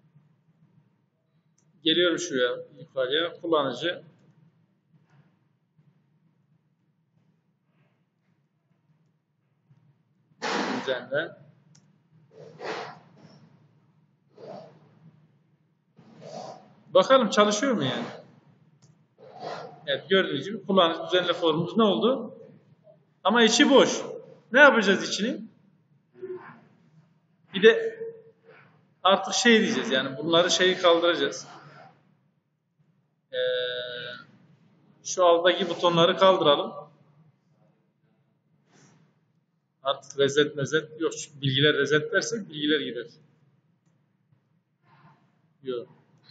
Geliyorum şuraya yukarıya. Kullanıcı düzenle. Bakalım çalışıyor mu yani? Evet, gördüğünüz gibi kullanıcı düzenle formumuz ne oldu? Ama içi boş. Ne yapacağız içini? Bir de artık şey diyeceğiz yani bunları şeyi kaldıracağız. Ee, şu alttaki butonları kaldıralım. Artık reset mezet yok. Çünkü bilgiler resetlersek bilgiler gider. Yok.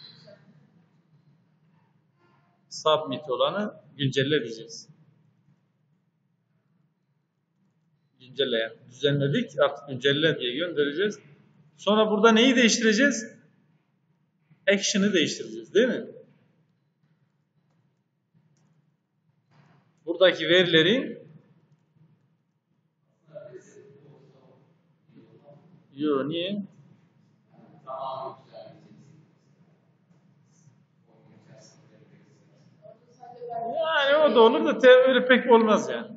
Submit olanı güncelle diyeceğiz. Güncelle yani. Düzenledik. Artık güncelle diye göndereceğiz. Sonra burada neyi değiştireceğiz? Action'ı değiştireceğiz. Değil mi? Buradaki verileri yok. Niye? Yani o da olur da öyle pek olmaz yani.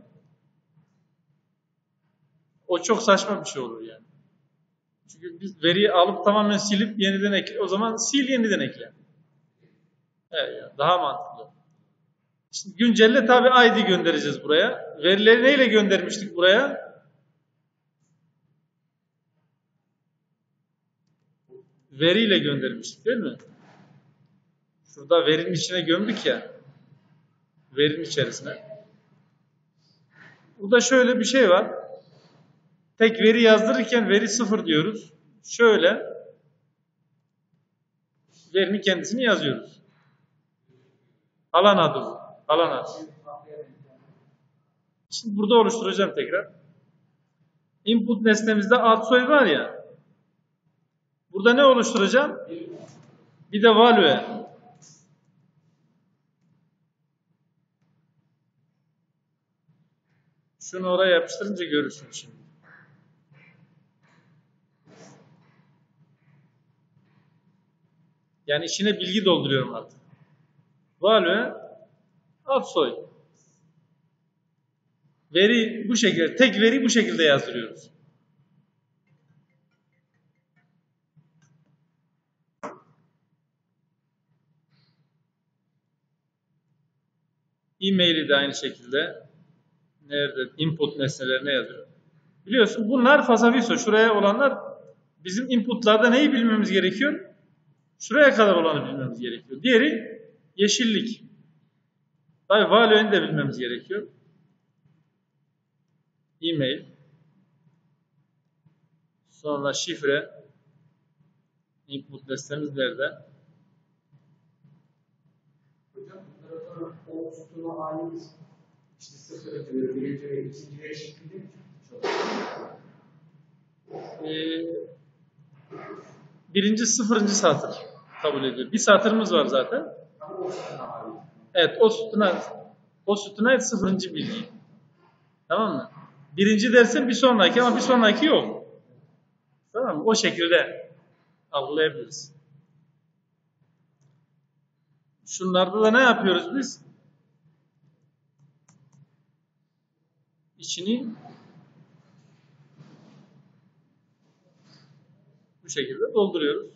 O çok saçma bir şey olur yani. Çünkü biz veriyi alıp tamamen silip yeniden ekle. O zaman sil yeniden ekle. Evet, daha mantıklı. Şimdi güncelle tabi I D göndereceğiz buraya. Verileri neyle göndermiştik buraya? Veriyle göndermiştik değil mi? Şurada verinin içine gömdük ya. Verinin içerisine. Burada şöyle bir şey var. Tek veri yazdırırken veri sıfır diyoruz. Şöyle verinin kendisini yazıyoruz. Alan adı bu. Alan adı. Şimdi burada oluşturacağım tekrar. Input nesnemizde ad soy var ya. Burada ne oluşturacağım? Bir de value. Şunu oraya yapıştırınca görürsün şimdi. Yani içine bilgi dolduruyorum artık. Value ad soy. Veri bu şekilde, tek veri bu şekilde yazdırıyoruz. E-mail'i de aynı şekilde. Nerede? Input nesnelerine yazıyorum. Biliyorsun bunlar fasafiso. Şuraya olanlar bizim inputlarda neyi bilmemiz gerekiyor? Şuraya kadar olanı bilmemiz gerekiyor. Diğeri yeşillik. Tabii value'ni de bilmemiz gerekiyor. E-mail. Sonra şifre. Input nesnemiz nerede? Hocam bunlara o sütuna ait işte sıfır, birinci ve ikinci ve şeklinde mi çalışıyor? Ee, birinci, sıfırıncı satır kabul ediyor. Bir satırımız var zaten. Ama o sütuna ait. Evet, o sütuna, o sütuna ait sıfırıncı bilgi. Tamam mı? Birinci dersin bir sonraki ama bir sonraki yok. Tamam mı? O şekilde algılayabiliriz. Şunlarda da ne yapıyoruz biz? İçini bu şekilde dolduruyoruz.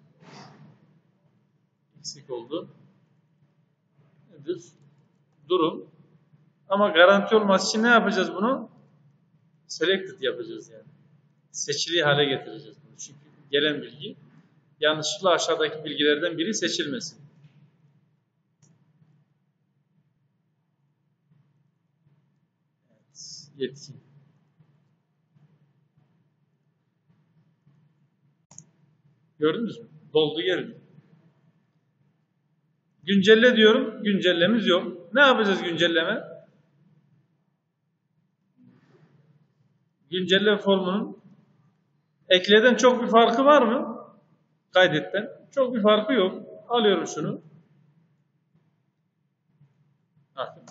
Eksik oldu. Nedir? Durum. Ama garanti olması için ne yapacağız bunu? Selected yapacağız yani. Seçili hale getireceğiz bunu. Çünkü gelen bilgi yanlışlıkla aşağıdaki bilgilerden biri seçilmesin. Evet, yetkin. Gördünüz mü? Doldu geldi. Güncelle diyorum. Güncellemiz yok. Ne yapacağız güncelleme? Güncelle formunun ekleden çok bir farkı var mı? Kaydetten. Çok bir farkı yok. Alıyorum şunu. Bakın.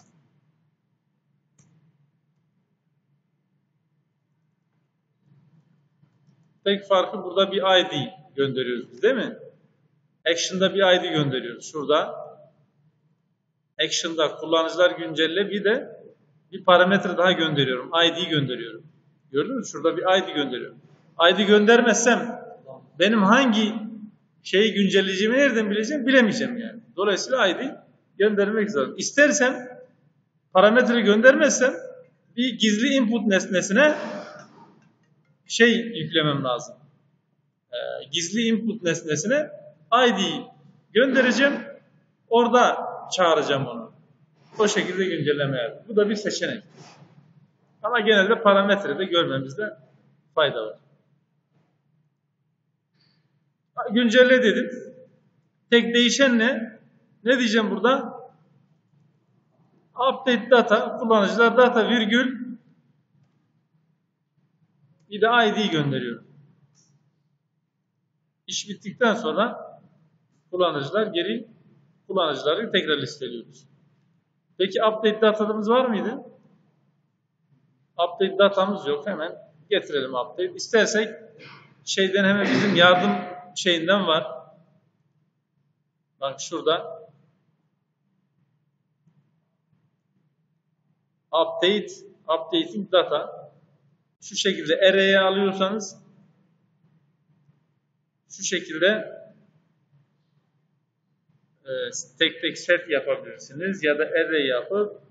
Tek farkı burada bir I D gönderiyoruz biz değil mi? Action'da bir I D gönderiyoruz. Şurada Action'da kullanıcılar güncelle bir de bir parametre daha gönderiyorum. I D gönderiyorum. Gördünüz mü? Şurada bir I D gönderiyorum. I D göndermezsem benim hangi şeyi güncelleyeceğimi nereden bileceğim bilemeyeceğim yani. Dolayısıyla I D göndermek zorundayım. İstersem parametre göndermezsem bir gizli input nesnesine şey yüklemem lazım. Ee, gizli input nesnesine I D'yi göndereceğim. Orada çağıracağım onu. O şekilde güncelleme yapıyorum. Bu da bir seçenek. Ama genelde parametrede görmemizde fayda var. Güncelle dedim. Tek değişen ne? Ne diyeceğim burada? Update data, kullanıcılar data virgül bir de I D gönderiyorum. İş bittikten sonra kullanıcılar geri kullanıcıları tekrar listeliyoruz. Peki update datamız var mıydı? Update datamız yok. Hemen getirelim update. İstersek şeyden hemen bizim yardım şeyinden var. Bak şurada. Update, updating data. Şu şekilde array'e alıyorsanız şu şekilde e, tek tek set yapabilirsiniz ya da array yapıp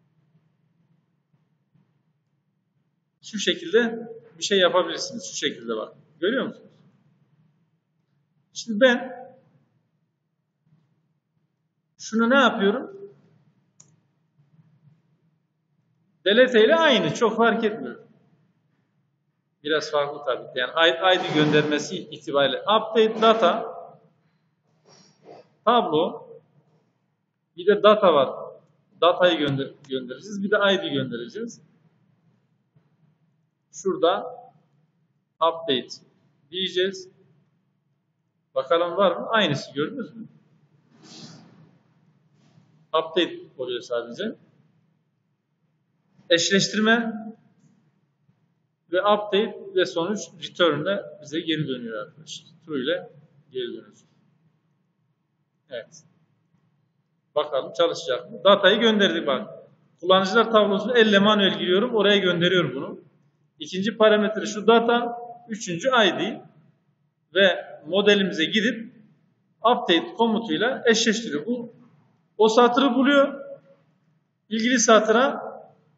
şu şekilde bir şey yapabilirsiniz. Şu şekilde bak. Görüyor musunuz? Şimdi ben şunu ne yapıyorum? Delete ile aynı. Çok fark etmiyor. Biraz farklı tabii. Yani I D göndermesi itibariyle. Update data tablo bir de data var. Datayı gönder göndereceğiz. Bir de I D göndereceğiz. Şurada update diyeceğiz. Bakalım var mı? Aynısı gördünüz mü? Update oluyor sadece. Eşleştirme ve update ve sonuç return ile bize geri dönüyor arkadaşlar. True ile geri dönüyor. Evet. Bakalım çalışacak mı? Datayı gönderdik bak. Kullanıcılar tablosunu elle manuel giriyorum. Oraya gönderiyorum bunu. İkinci parametre şu data. Üçüncü I D. Ve modelimize gidip update komutuyla eşleştiriyor. Bu o satırı buluyor. İlgili satıra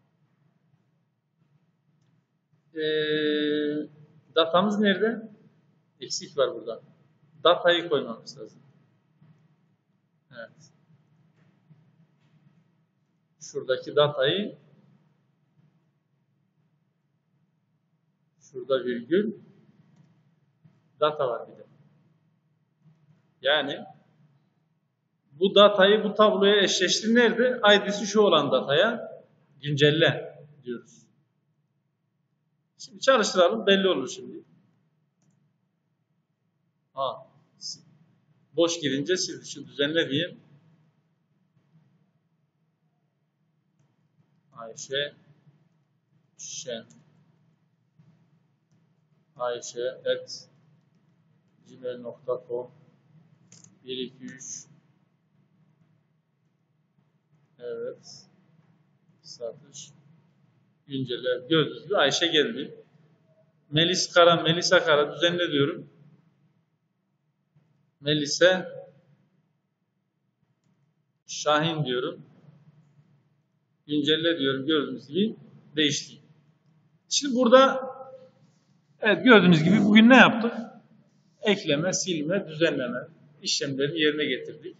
ee, datamız nerede? Eksik var burada. Datayı koymamız lazım. Evet. Şuradaki datayı şurada virgül data var bir de. Yani bu datayı bu tabloya eşleştir. Nerede? I D'si şu olan dataya güncelle diyoruz. Şimdi çalıştıralım. Belli olur şimdi. Ha, boş girince sildi. Şu düzenle diyeyim. Ayşe Şen Ayşe et gmail nokta com bir iki üç Evet. Satış güncelle. Gördüğünüz gibi Ayşe geldi. Melis Kara, Melisa Kara düzenle diyorum. Melise Şahin diyorum. Güncelle diyorum. Gördüğünüz gibi değişti. Şimdi burada evet gördüğünüz gibi bugün ne yaptık? Ekleme, silme, düzenleme işlemlerini yerine getirdik.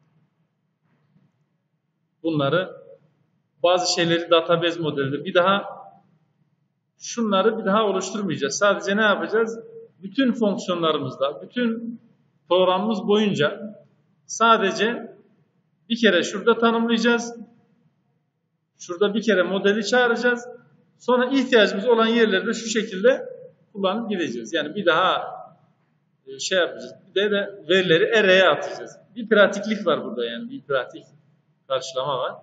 Bunları bazı şeyleri database modelinde bir daha şunları bir daha oluşturmayacağız. Sadece ne yapacağız? Bütün fonksiyonlarımızda, bütün programımız boyunca sadece bir kere şurada tanımlayacağız. Şurada bir kere modeli çağıracağız. Sonra ihtiyacımız olan yerlerde şu şekilde kullanıp gideceğiz. Yani bir daha şey yapacağız. Bir de, de verileri array'e atacağız. Bir pratiklik var burada yani. Bir pratik karşılama var.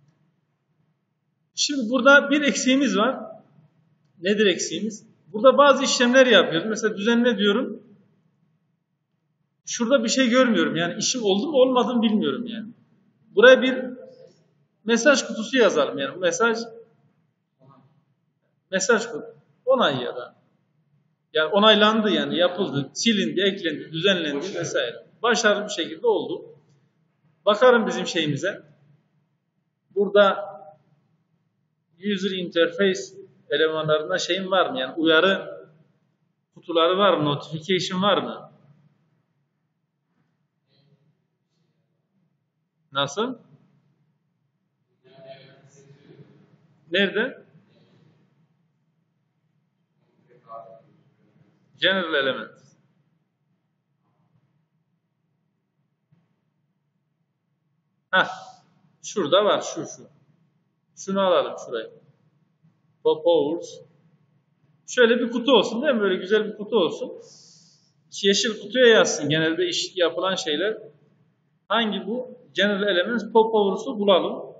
Şimdi burada bir eksiğimiz var. Nedir eksiğimiz? Burada bazı işlemler yapıyoruz. Mesela düzenle diyorum. Şurada bir şey görmüyorum. Yani işim oldu mu olmadı mı bilmiyorum yani. Buraya bir mesaj kutusu yazalım. Yani mesaj mesaj kutusu. Onay ya da. Yani onaylandı yani yapıldı, silindi, eklendi, düzenlendi vesaire. Başarılı bir şekilde oldu. Bakarım bizim şeyimize. Burada user interface elemanlarında şeyim var mı? Yani uyarı kutuları var mı? Notification var mı? Nasıl? Nerede? General element. Heh. Şurada var. Şu şu. Şunu alalım şuraya. Top overs. Şöyle bir kutu olsun değil mi? Böyle güzel bir kutu olsun. Yeşil kutuya yazsın. Genelde iş yapılan şeyler. Hangi bu? General elements pop overs'u bulalım.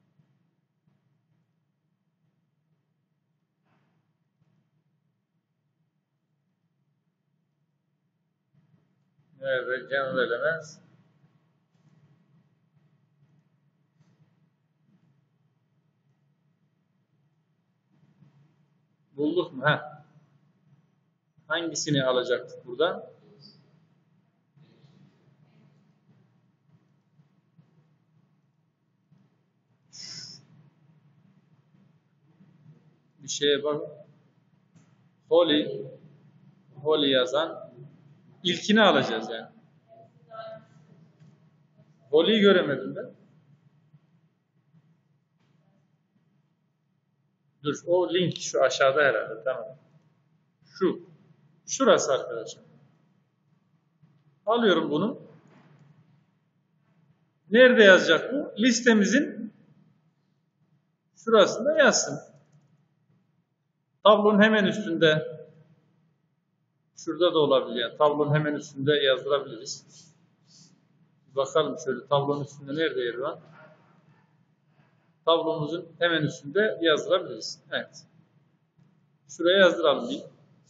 Nerede? General elements. Bulduk mu? Heh. Hangisini alacaktık burada? şeye bak. Holy Holy yazan ilkini alacağız yani. Holy'yi göremedim ben. Dur, o link şu aşağıda herhalde, tamam. Şu. Şurası arkadaşlar. Alıyorum bunu. Nerede yazacak bu? Listemizin şurasında yazsın. Tablonun hemen üstünde, şurada da olabilir yani. Tablonun hemen üstünde yazdırabiliriz. Bakalım şöyle tablonun üstünde nerede yeri var? Tablomuzun hemen üstünde yazdırabiliriz. Evet. Şuraya yazdıralım bir.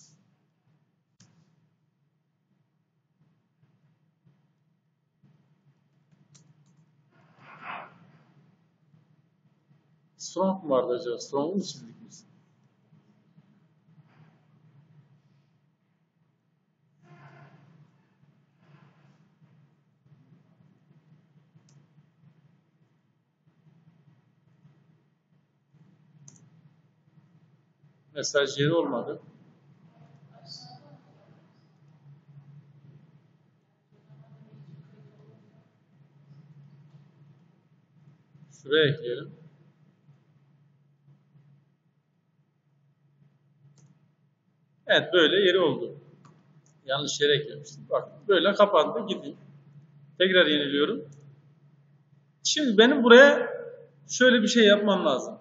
Strong mu vardı acaba? Strong'u mu çizdik biz? Mesaj yeri olmadı. Şuraya ekleyelim. Evet, böyle yeri oldu. Yanlış yere eklemiştim. Bak, böyle kapandı. Gideyim. Tekrar yeniliyorum. Şimdi benim buraya şöyle bir şey yapmam lazım.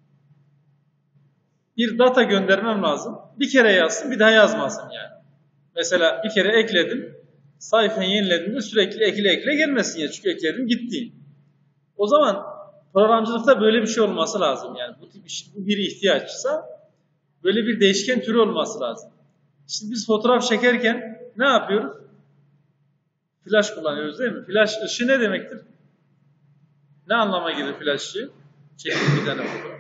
Bir data göndermem lazım. Bir kere yazsın, bir daha yazmasın yani. Mesela bir kere ekledim. Sayfayı yenilediğimde sürekli ekle ekle gelmesin ya. Çünkü ekledim gitti. O zaman programcılıkta böyle bir şey olması lazım yani. Bu tip bir ihtiyaçsa böyle bir değişken türü olması lazım. Şimdi biz fotoğraf çekerken ne yapıyoruz? Flash kullanıyoruz değil mi? Flash ışığı ne demektir? Ne anlama gelir flash ışığı? Çekin bir tane fotoğraf.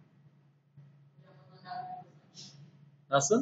Nasıl?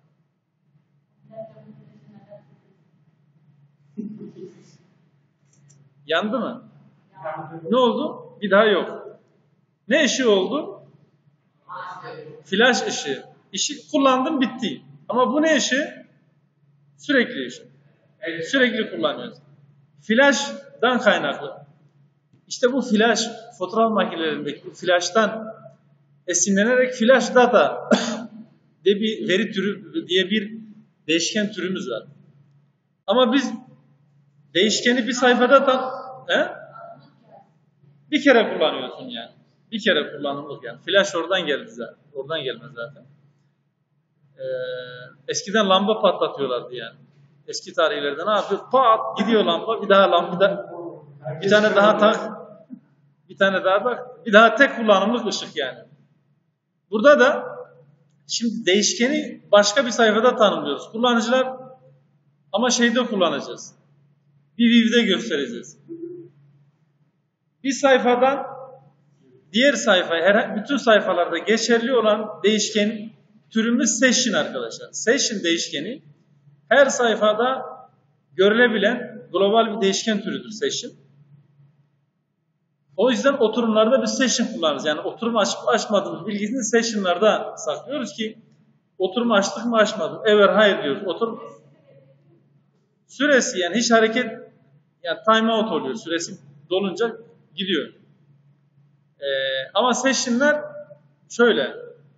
Yandı mı? Ne oldu? Bir daha yok. Ne ışığı oldu? Flash ışığı. Işık kullandım, bitti. Ama bu ne ışığı? Sürekli ışık. Sürekli kullanıyoruz. Flash'dan kaynaklı. İşte bu flash, fotoğraf makinelerindeki bu flash'tan esinlenerek flash data diye bir veri türü, diye bir değişken türümüz var. Ama biz değişkeni bir sayfada tam he? bir kere kullanıyorsun yani. Bir kere kullanımlık yani. Flash oradan geldi zaten. Oradan gelmez zaten. Ee, eskiden lamba patlatıyorlardı yani. Eski tarihlerde ne yapıyor? Pat gidiyor lamba. Bir daha lamba, bir, daha, bir tane daha tak. Bir tane daha tak. Bir daha tek kullanımlık ışık yani. Burada da şimdi değişkeni başka bir sayfada tanımlıyoruz. Kullanıcılar ama şeyde kullanacağız. Bir view'de göstereceğiz. Bir sayfadan diğer sayfaya, bütün sayfalarda geçerli olan değişken türümüz session arkadaşlar. Session değişkeni her sayfada görülebilen global bir değişken türüdür session. O yüzden oturumlarda bir session kullanırız. Yani oturum açıp açmadığımız bilgisini session'larda saklıyoruz ki oturum açtık mı açmadık. Evet, hayır diyoruz. Oturum süresi yani hiç hareket yani time out oluyor. Süresi dolunca gidiyor. Ee, ama session'lar şöyle.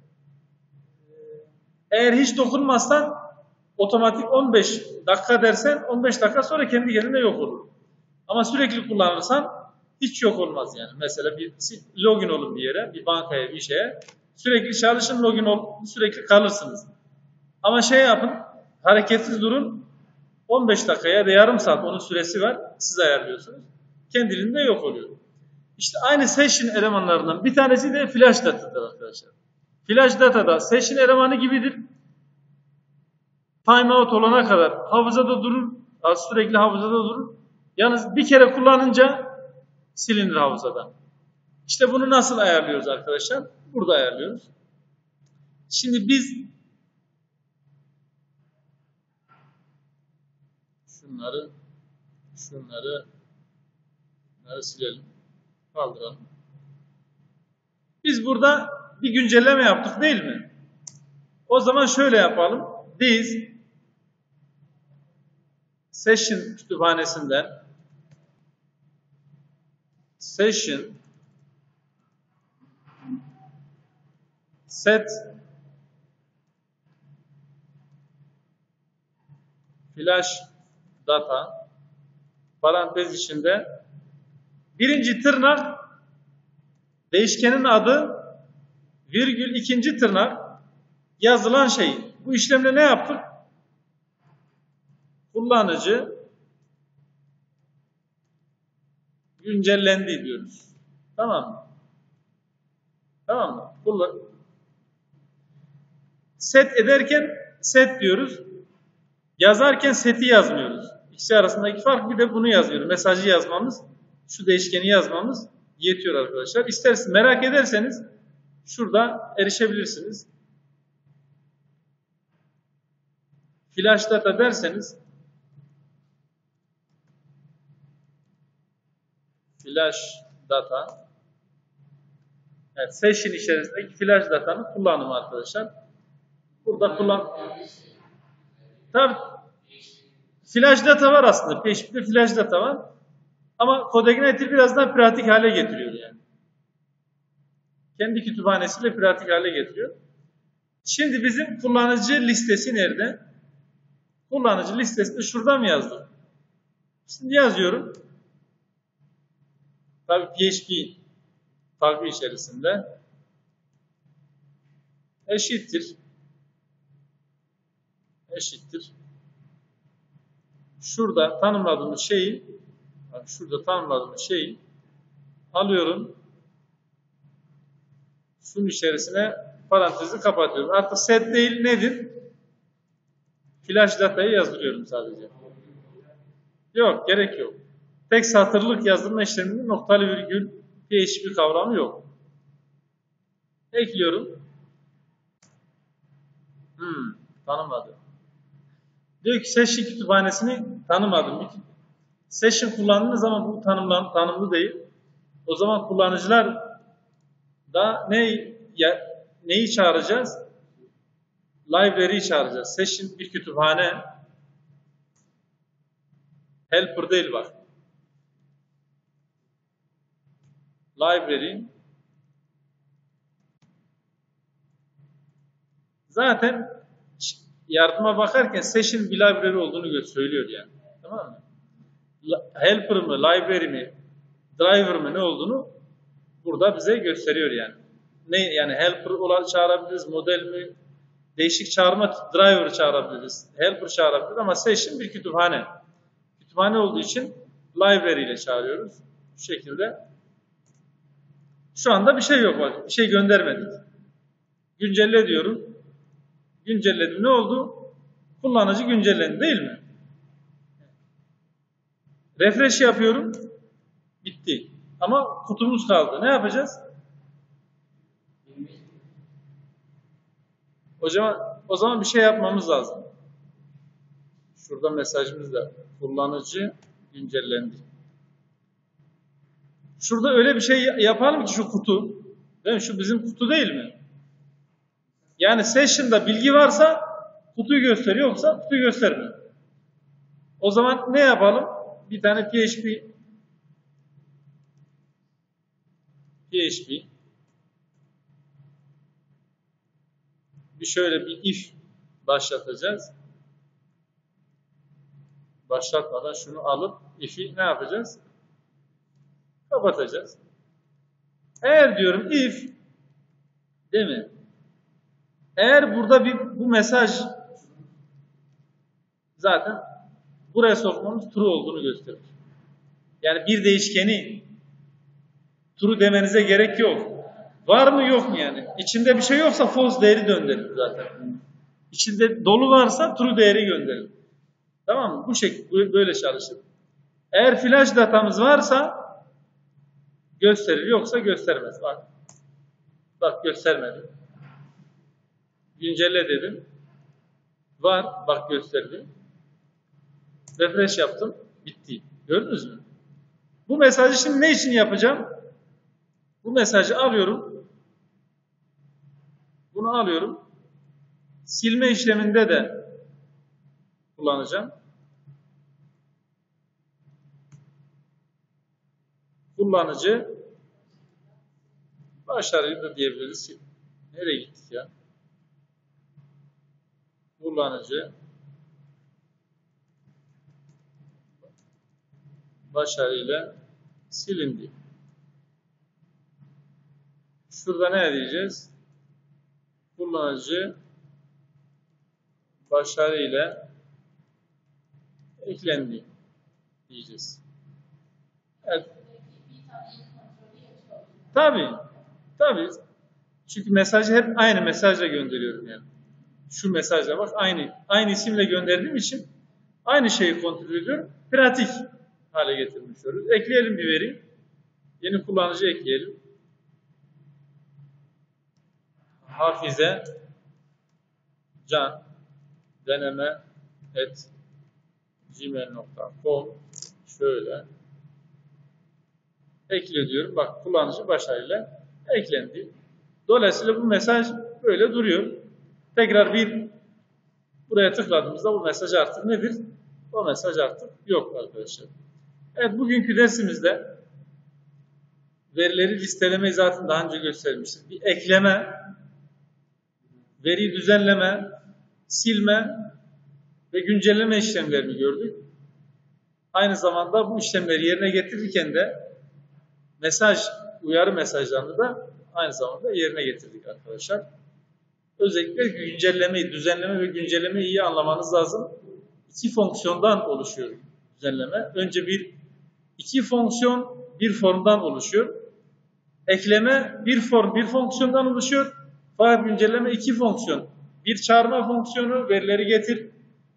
Eğer hiç dokunmazsan otomatik on beş dakika dersen on beş dakika sonra kendi kendine yok olur. Ama sürekli kullanırsan hiç yok olmaz yani. Mesela bir login olun bir yere, bir bankaya, bir şeye. Sürekli çalışın, login ol, sürekli kalırsınız. Ama şey yapın, hareketsiz durun. on beş dakikaya ya da yarım saat onun süresi var. Siz ayarlıyorsunuz. Kendiliğinde yok oluyor. İşte aynı session elemanlarından bir tanesi de flash data'dır arkadaşlar. Flash data'da session elemanı gibidir. Timeout olana kadar hafızada durur. Sürekli hafızada durur. Yalnız bir kere kullanınca silinir hafızadan. İşte bunu nasıl ayarlıyoruz arkadaşlar? Burada ayarlıyoruz. Şimdi biz şunları şunları şunları silelim. Kaldıralım. Biz burada bir güncelleme yaptık değil mi? O zaman şöyle yapalım. Biz session kütüphanesinden session set flash data parantez içinde birinci tırnak değişkenin adı virgül ikinci tırnak yazılan şey. Bu işlemle ne yaptık? Kullanıcı güncellendi diyoruz. Tamam mı? Tamam mı? Kullan set ederken set diyoruz. Yazarken seti yazmıyoruz. İkisi arasındaki fark bir de bunu yazıyoruz. Mesajı yazmamız, şu değişkeni yazmamız yetiyor arkadaşlar. İsterseniz merak ederseniz şurada erişebilirsiniz. Flash data derseniz flash data evet, session içerisindeki flash datanın kullanımı arkadaşlar. Burada kullan tabii flash data var aslında. P H P'de flash data var. Ama CodeIgniter biraz daha pratik hale getiriyor yani. Kendi kütüphanesiyle pratik hale getiriyor. Şimdi bizim kullanıcı listesi nerede? Kullanıcı listesini şurada mı yazdık? Şimdi yazıyorum. Tabii P H P farklı içerisinde eşittir eşittir şurada tanımladığımız şeyi şurada tanımladığımız şeyi alıyorum. Şunun içerisine parantezi kapatıyorum. Artık set değil nedir? Flash datayı yazdırıyorum sadece. Yok, gerek yok. Tek satırlık yazdırma işleminde noktalı virgül P H P kavramı yok. Ekliyorum. Hmm, tanımadı. Diyor ki session kütüphanesini tanımadım. Session kullandığınız zaman bu tanımlan, tanımlı değil. O zaman kullanıcılar da ne, ya, neyi çağıracağız? Library'yi çağıracağız. Session bir kütüphane. Helper değil bak. Library. Zaten yardıma bakarken session bir library olduğunu söylüyor yani. Tamam mı? Helper mı, library mi, driver mı ne olduğunu burada bize gösteriyor yani. Ne yani helper olarak çağırabiliriz, model mi, değişik çağırma driver çağırabiliriz, helper çağırabiliriz ama session bir kütüphane. Kütüphane olduğu için library ile çağırıyoruz. Bu şekilde. Şu anda bir şey yok bak. Bir şey göndermedik. Güncelle diyorum. Güncelledim. Ne oldu? Kullanıcı güncellendi değil mi? Refresh yapıyorum. Bitti. Ama kutumuz kaldı. Ne yapacağız? O zaman, o zaman bir şey yapmamız lazım. Şurada mesajımız da kullanıcı güncellendi. Şurada öyle bir şey yapalım ki şu kutu. Değil mi? Şu bizim kutu değil mi? Yani session'da bilgi varsa kutuyu gösteriyor, yoksa kutuyu göstermiyor. O zaman ne yapalım? Bir tane P H P P H P bir şöyle bir if başlatacağız. Başlatmadan şunu alıp if'i ne yapacağız? Kapatacağız. Eğer diyorum if değil mi? Eğer burada bir bu mesaj zaten buraya sokmamız true olduğunu gösterir. Yani bir değişkeni true demenize gerek yok. Var mı yok mu yani? İçinde bir şey yoksa false değeri döndürür zaten. İçinde dolu varsa true değeri gönderir. Tamam mı? Bu şekilde böyle çalışır. Eğer flash datamız varsa gösterir, yoksa göstermez. Bak. Bak göstermedi. Güncelle dedim. Var. Bak gösterdi. Refresh yaptım. Bitti. Gördünüz mü? Bu mesajı şimdi ne için yapacağım? Bu mesajı alıyorum. Bunu alıyorum. Silme işleminde de kullanacağım. Kullanıcı başarılı da diyebiliriz. Nereye gittik ya? Kullanıcı başarıyla silindi. Şurada ne diyeceğiz? Kullanıcı başarıyla eklendi diyeceğiz. Evet. Tabii. Tabii. Çünkü mesajı hep aynı mesajla gönderiyorum yani. Şu mesajla bak aynı aynı isimle gönderdiğim için aynı şeyi kontrol ediyorum. Pratik hale getirmiş oluyoruz. Ekleyelim bir veri. Yeni kullanıcı ekleyelim. Hafize can deneme et gmail nokta com şöyle ekle diyorum. Bak kullanıcı başarıyla eklendi. Dolayısıyla bu mesaj böyle duruyor. Tekrar bir buraya tıkladığımızda bu mesaj artık nedir? O mesaj artık yok arkadaşlar. Evet, bugünkü dersimizde verileri listelemeyi zaten daha önce göstermiştik. Bir ekleme, veriyi düzenleme, silme ve güncelleme işlemlerini gördük. Aynı zamanda bu işlemleri yerine getirirken de mesaj, uyarı mesajlarını da aynı zamanda yerine getirdik arkadaşlar. Özellikle güncellemeyi, düzenleme ve güncellemeyi iyi anlamanız lazım. İki fonksiyondan oluşuyor düzenleme. Önce bir, iki fonksiyon bir formdan oluşuyor. Ekleme bir form, bir fonksiyondan oluşuyor. Fakat güncelleme iki fonksiyon. Bir çağırma fonksiyonu, verileri getir.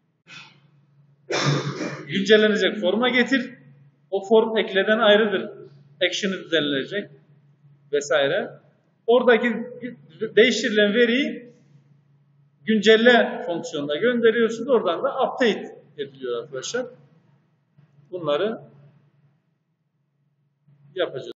Güncellenecek forma getir. O form ekleden ayrıdır. Action'ı düzenlenecek vesaire. Oradaki değiştirilen veriyi güncelle fonksiyonuna gönderiyorsunuz. Oradan da update ediliyor arkadaşlar. Bunları yapacağız.